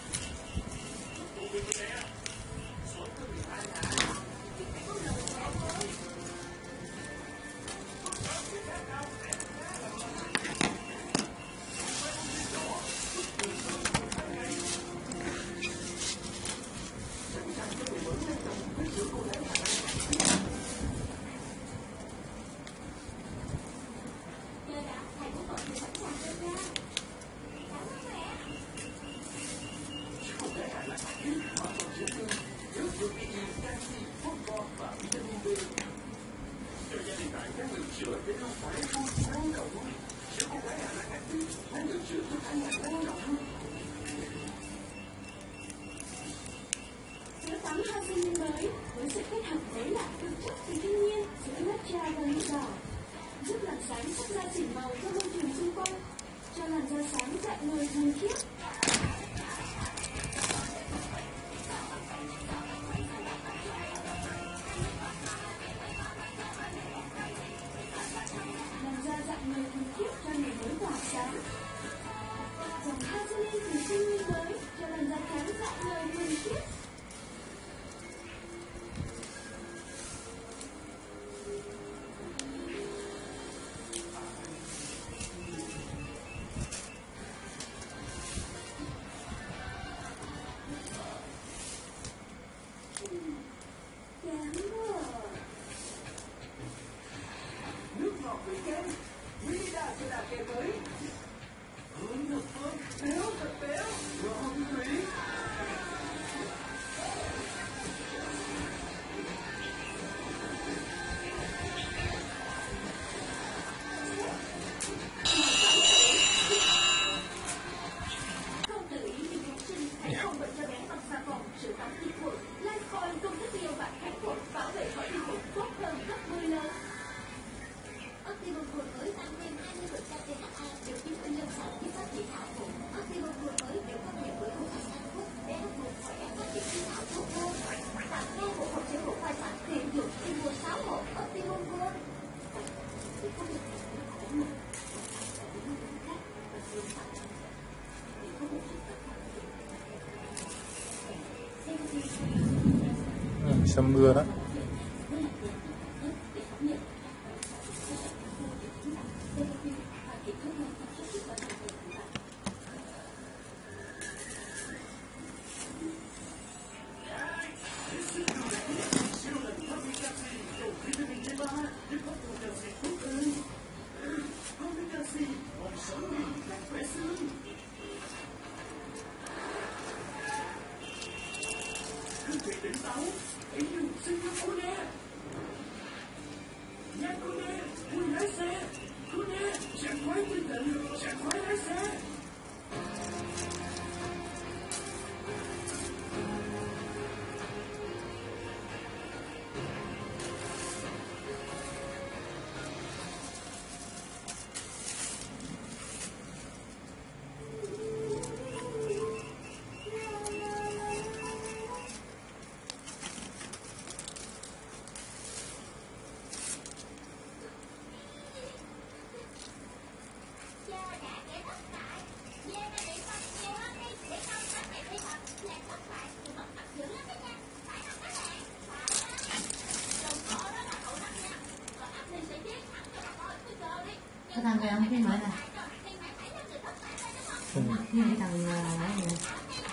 Sữa tắm Hazelin mới với sự kết hợp mới lạ thực chất từ thiên nhiên, sữa matcha và nước đỏ giúp làn sáng sắc da chỉnh màu cho môi trường xung quanh, cho làn da sáng rạng ngời thanh khiết. Làn da rạng ngời thanh khiết cho ngày mới tỏa sáng. Dòng Hazelin từ thiên nhiên mới cho làn da trắng rạng ngời thanh khiết. Nước ngọt vị kem, Vida cho đà kem mới. Thơm thật béo, ngon quý. Không tự ý vì kháng sinh, hãy phòng bệnh cho bé bằng xà phòng, sữa tắm diệt khuẩn, Lifebuoy công thức tiêu và kháng khuẩn bảo vệ khỏi vi khuẩn tốt hơn gấp 10 lần. Optimum Pro mới tăng thêm 20% DHA được chứng minh lâm sàng giúp phát triển não bộ. Optimum Pro mới được phát hiện bởi Hữu Thành Anh Quốc để hấp thụ khỏe phát triển trí não tốt hơn. Tặng ngay bộ hộp sữa bột khoai sẵn tiện dụng khi mua 6 hộp Optimum Pro. Sâm mưa đó. Hương vị tỉnh táo, ý như sinh ra cô nè. Nha cô nè, vui lái xe. Cô nè, sảng khoái tinh thần, sảng khoái lái xe. Cái thằng kia không biết nói này. Như cái thằng nói gì này.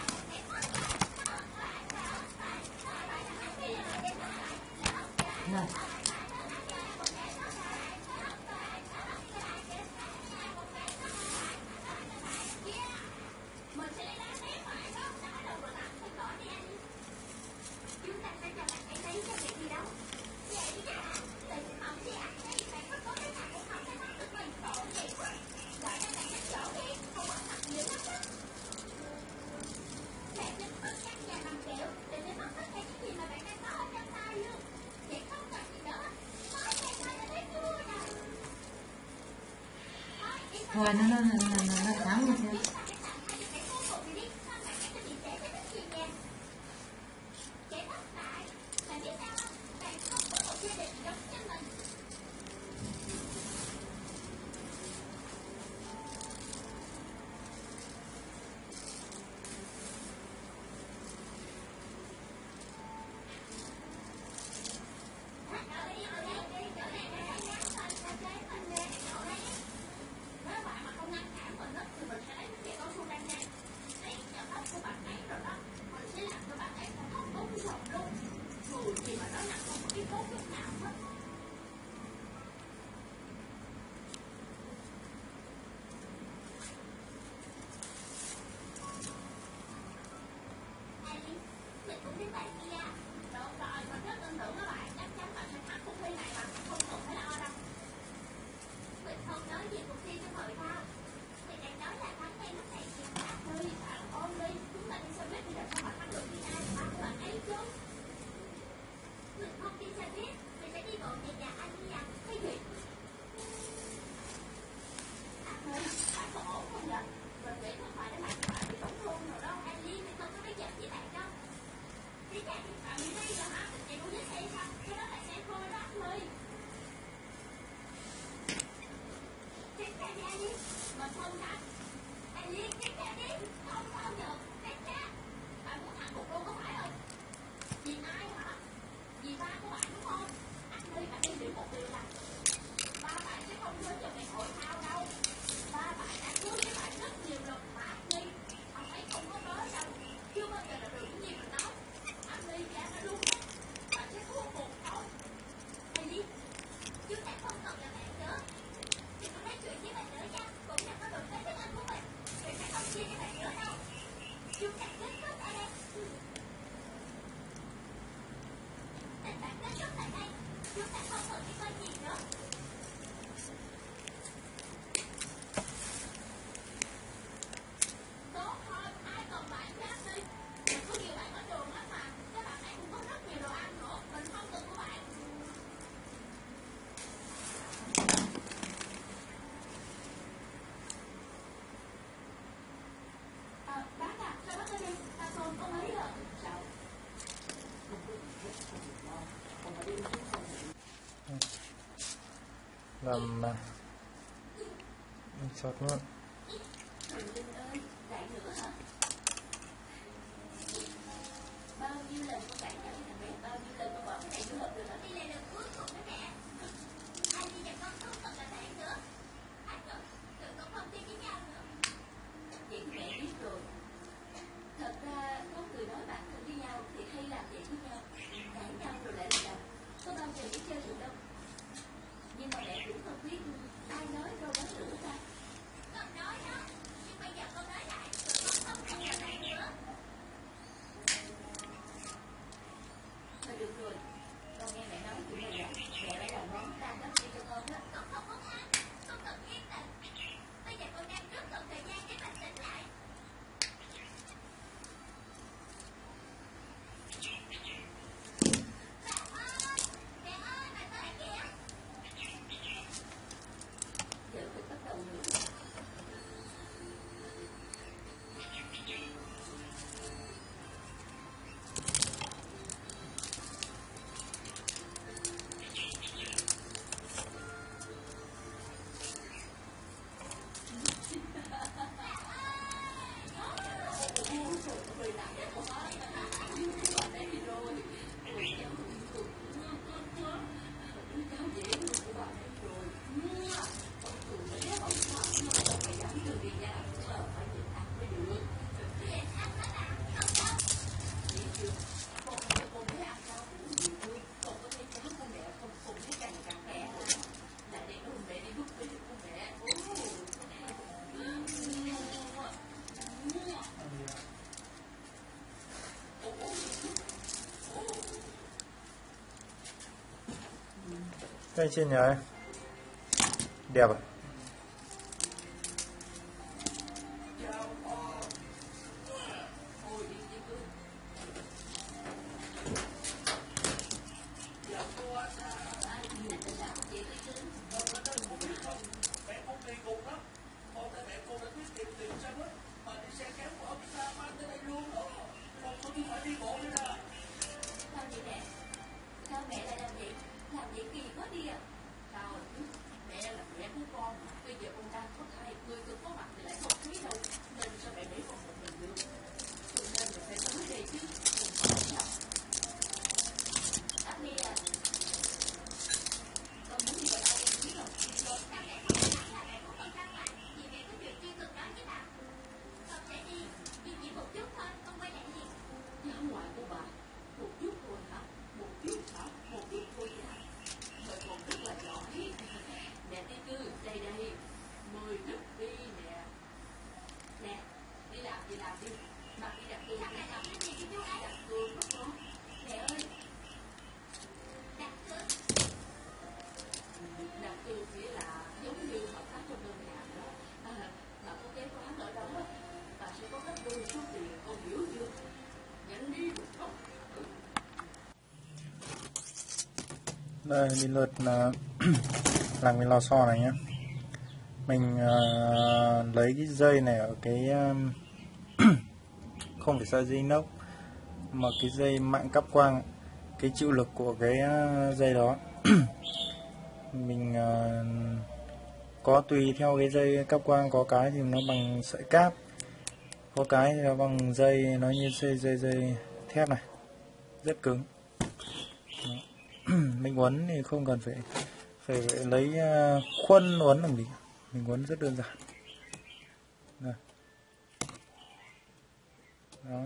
Rồi. Rồi nó thắng mà xem. Làm sọt luôn. Bao nhiêu lần con cãi nhau với thằng bé, bao nhiêu lần con bỏ cái này vô hộp rồi nó đi lên đường cuối cùng đó mẹ. Anh đi dạy con không cần là thế nữa. Anh tưởng con không tin với nhau nữa. Vậy thì mẹ biết rồi. Thật ra có người nói bạn thân với nhau thì hay làm vậy với nhau. Cãi nhau rồi lại là chồng. Có bao giờ biết chơi được đâu. Nhưng mà mẹ cũng không biết ai nói câu đó nữa ta. Con nói đó, nhưng bây giờ con nói lại, tụi con không cần là thế nữa. Thôi được rồi, con nghe mẹ nói chuyện này là mẹ đã làm món tan bắp đi cho con đó. Con không muốn ăn, con cần yên tĩnh. Bây giờ con đang rất cần thời gian để bình tĩnh lại. Mẹ ơi, mẹ tới kìa. Giờ phải bắt đầu nữa. Đây trên nhà ấy. Đẹp à? giờ con đang có thai, người cực có mặt thì lại không thấy đâu, nên sao mẹ để con một mình được? Cho nên mình phải tới đây chứ, đừng có sao. Đặc biệt là Con muốn đi vào đâu em biết không? sao mẹ không nói là mẹ muốn con ra ngoài, vì mẹ có chuyện chưa từng nói với bà. Con sẽ đi, nhưng chỉ một chút thôi, con quay lại liền. Ra ngoài của bà, một chút thôi hả? Một chút hả? Một chút thôi hả? Mẹ còn rất là giỏi. Nè đi chứ, đây đây, 10 phút đi nè. Nè, đi làm đi, bà đi đặt cơm. Sao mẹ làm cái gì thì chú ấy? Đặt cơm đó con. Mẹ ơi, đặt cơm. Đặt cơm nghĩa là giống như hợp tác trong ngân hàng đó. Bà có kế toán ở đó, bà sẽ có gấp đôi số tiền, con hiểu chưa? Nhanh đi được không? Đây đến lượt làm cái lò xo này nhé. Mình lấy cái dây này ở cái không phải sợi dây inox mà cái dây mạng cáp quang, cái chịu lực của cái dây đó mình có tùy theo cái dây cáp quang, có cái thì nó bằng sợi cáp, có cái thì nó bằng dây, nó như dây thép này, rất cứng. Đó. Mình uốn thì không cần phải lấy khuôn uốn làm gì, mình uốn rất đơn giản. Đây. Đó,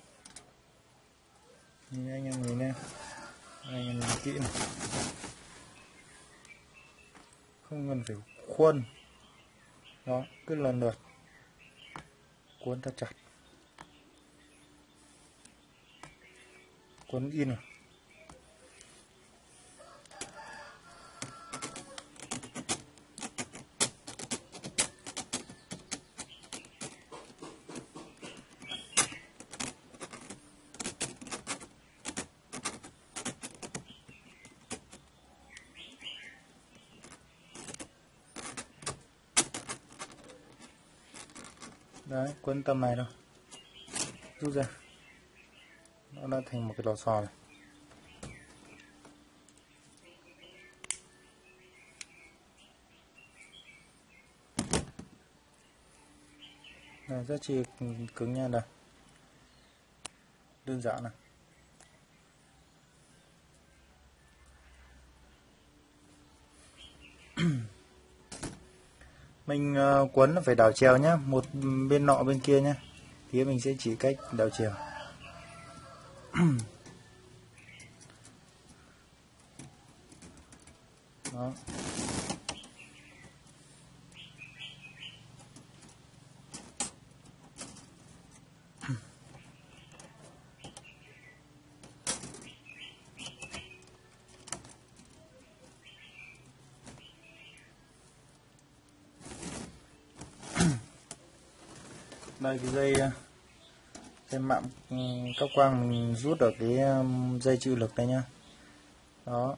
nhìn anh em nhìn nè, anh em nhìn kỹ này, không cần phải khuôn. Đó, cứ lần lượt cuốn thật chặt, cuốn in rồi. Đấy, cuốn tầm này thôi, rút ra, nó đã thành một cái lò xo này. Này, rất chi cứng nha, đây, đơn giản này. Mình cuốn là phải đảo chiều nhé, một bên nọ bên kia nhé, thì mình sẽ chỉ cách đảo chiều. Đó. Đây cái dây mạng cáp quang mình rút ở cái dây chịu lực đây nhá. Đó.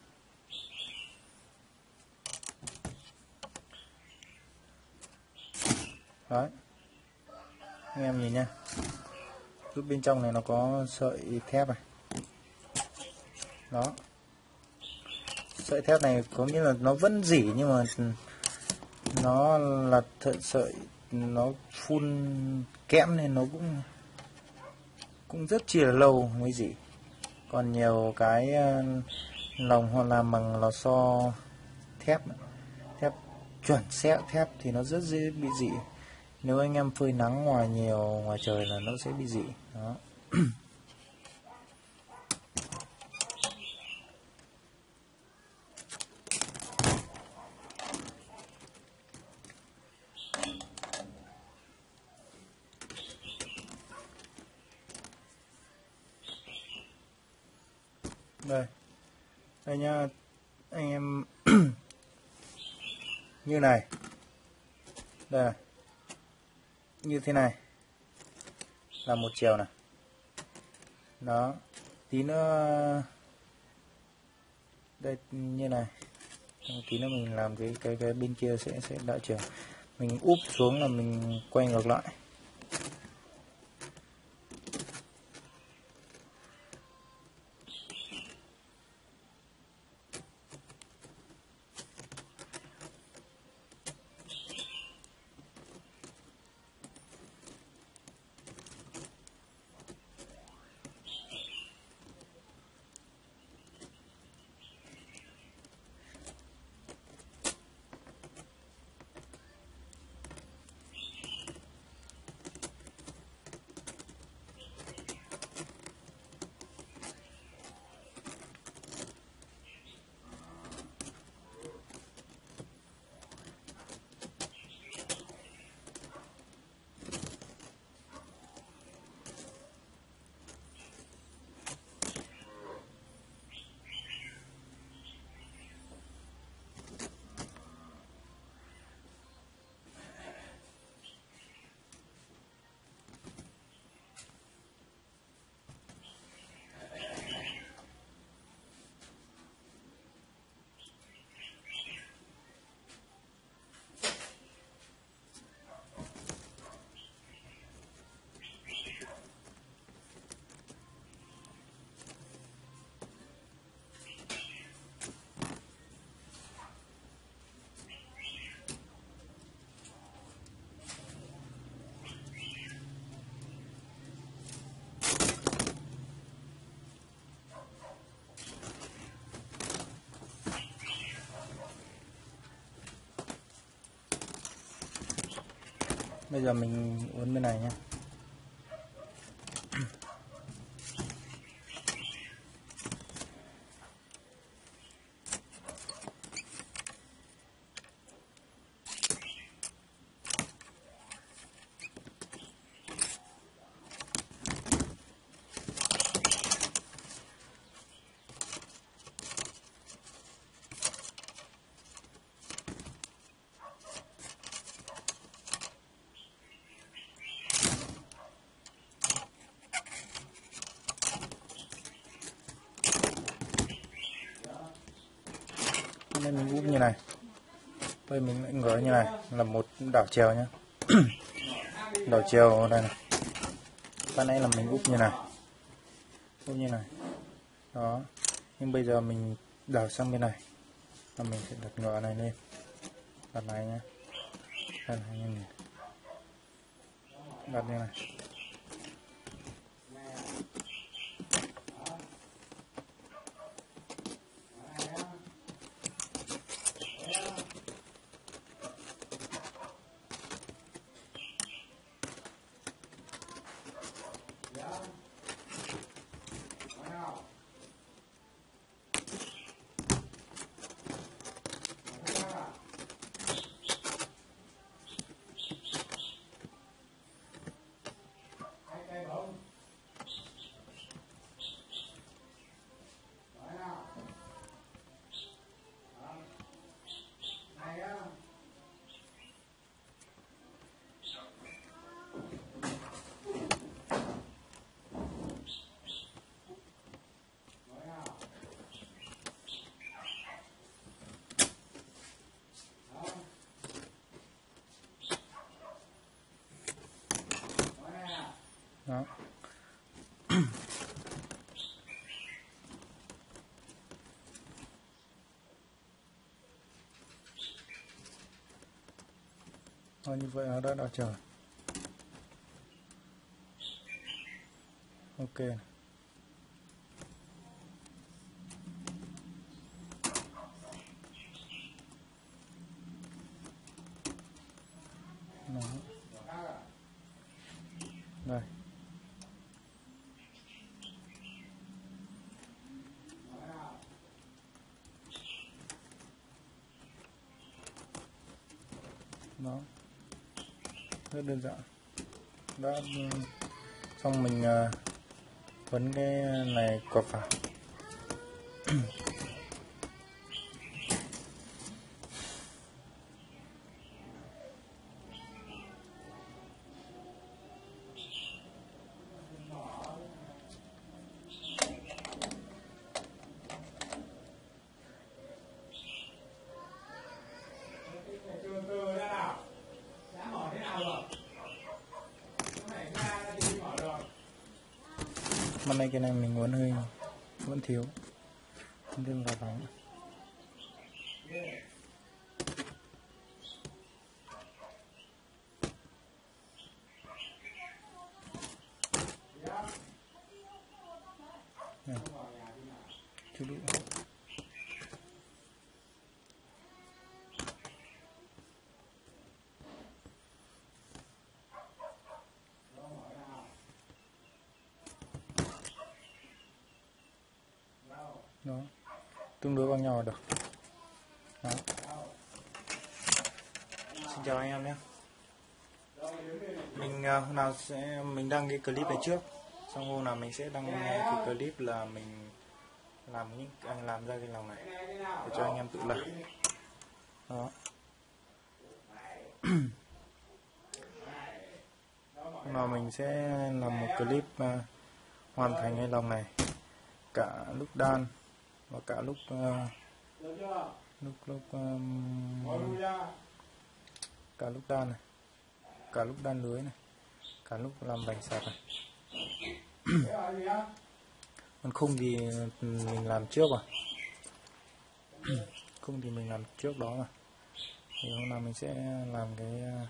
Đấy. Anh em nhìn nha. Rút bên trong này nó có sợi thép này. Đó. Sợi thép này có nghĩa là nó vẫn rỉ nhưng mà nó là sợi nó phun kẽm nên nó cũng rất chi là lâu mới rỉ. Còn nhiều cái lồng hoặc làm bằng lò xo thép chuẩn xé thép thì nó rất dễ bị rỉ. Nếu anh em phơi nắng ngoài trời là nó sẽ bị rỉ. Đó. Đây nha anh em. Như này, đây như thế này là một chiều này. Đó, tí nữa đây như này, tí nữa mình làm cái bên kia sẽ đảo chiều, mình úp xuống là mình quay ngược lại. Bây giờ mình uốn bên này nhé. Nên mình úp như này, bây mình lại ngửa như này là một đảo chiều nhé. Đảo chiều đây này, ban nãy là mình úp như này, đó, nhưng bây giờ mình đảo sang bên này là mình sẽ đặt ngựa này lên, đặt này nhé, đặt này như này, đặt như này. Đó. Như vậy nó đã đảo chiều. Ok. Đó. Đây. Đó, rất đơn giản. Đã xong mình vấn cái này cột vào. Hôm nay cái này mình muốn hơi vẫn thiếu thêm vào vòng. Chưa đủ. Đó, tương đối bằng nhau là được. Đó. Xin chào anh em nhé. Mình hôm nào mình đăng cái clip này trước, xong hôm nào mình sẽ đăng cái clip là mình làm ra cái lòng này để cho anh em tự làm. Đó. Hôm nào mình sẽ làm một clip hoàn thành cái lòng này, cả lúc đan và cả lúc cả lúc đan này, cả lúc đan lưới này, cả lúc làm vành sạc này. Còn không thì mình làm trước mà. Không thì mình làm trước đó mà. Thì hôm nào mình sẽ làm cái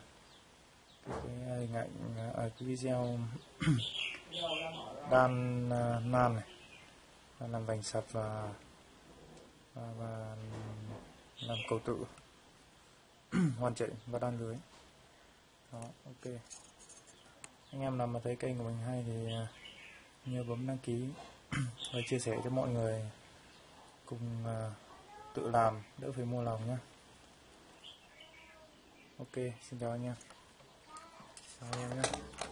hình ảnh cái video đan nan này, làm vành sạc và làm cầu tự hoàn chỉnh và đan lưới. Đó, ok. Anh em nào mà thấy kênh của mình hay thì nhớ bấm đăng ký và chia sẻ cho mọi người cùng tự làm, đỡ phải mua lòng nhé. Ok, xin chào anh em. Chào anh em nhé.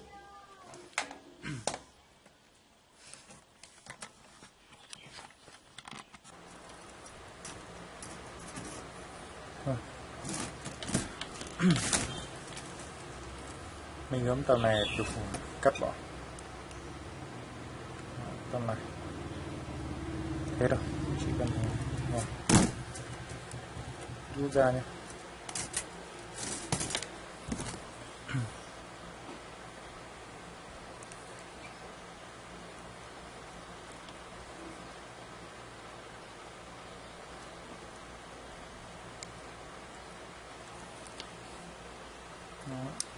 Mình gấm tầm này được cắt bỏ. Tầm này thế đâu, chỉ cần rút ra nhé. Đó.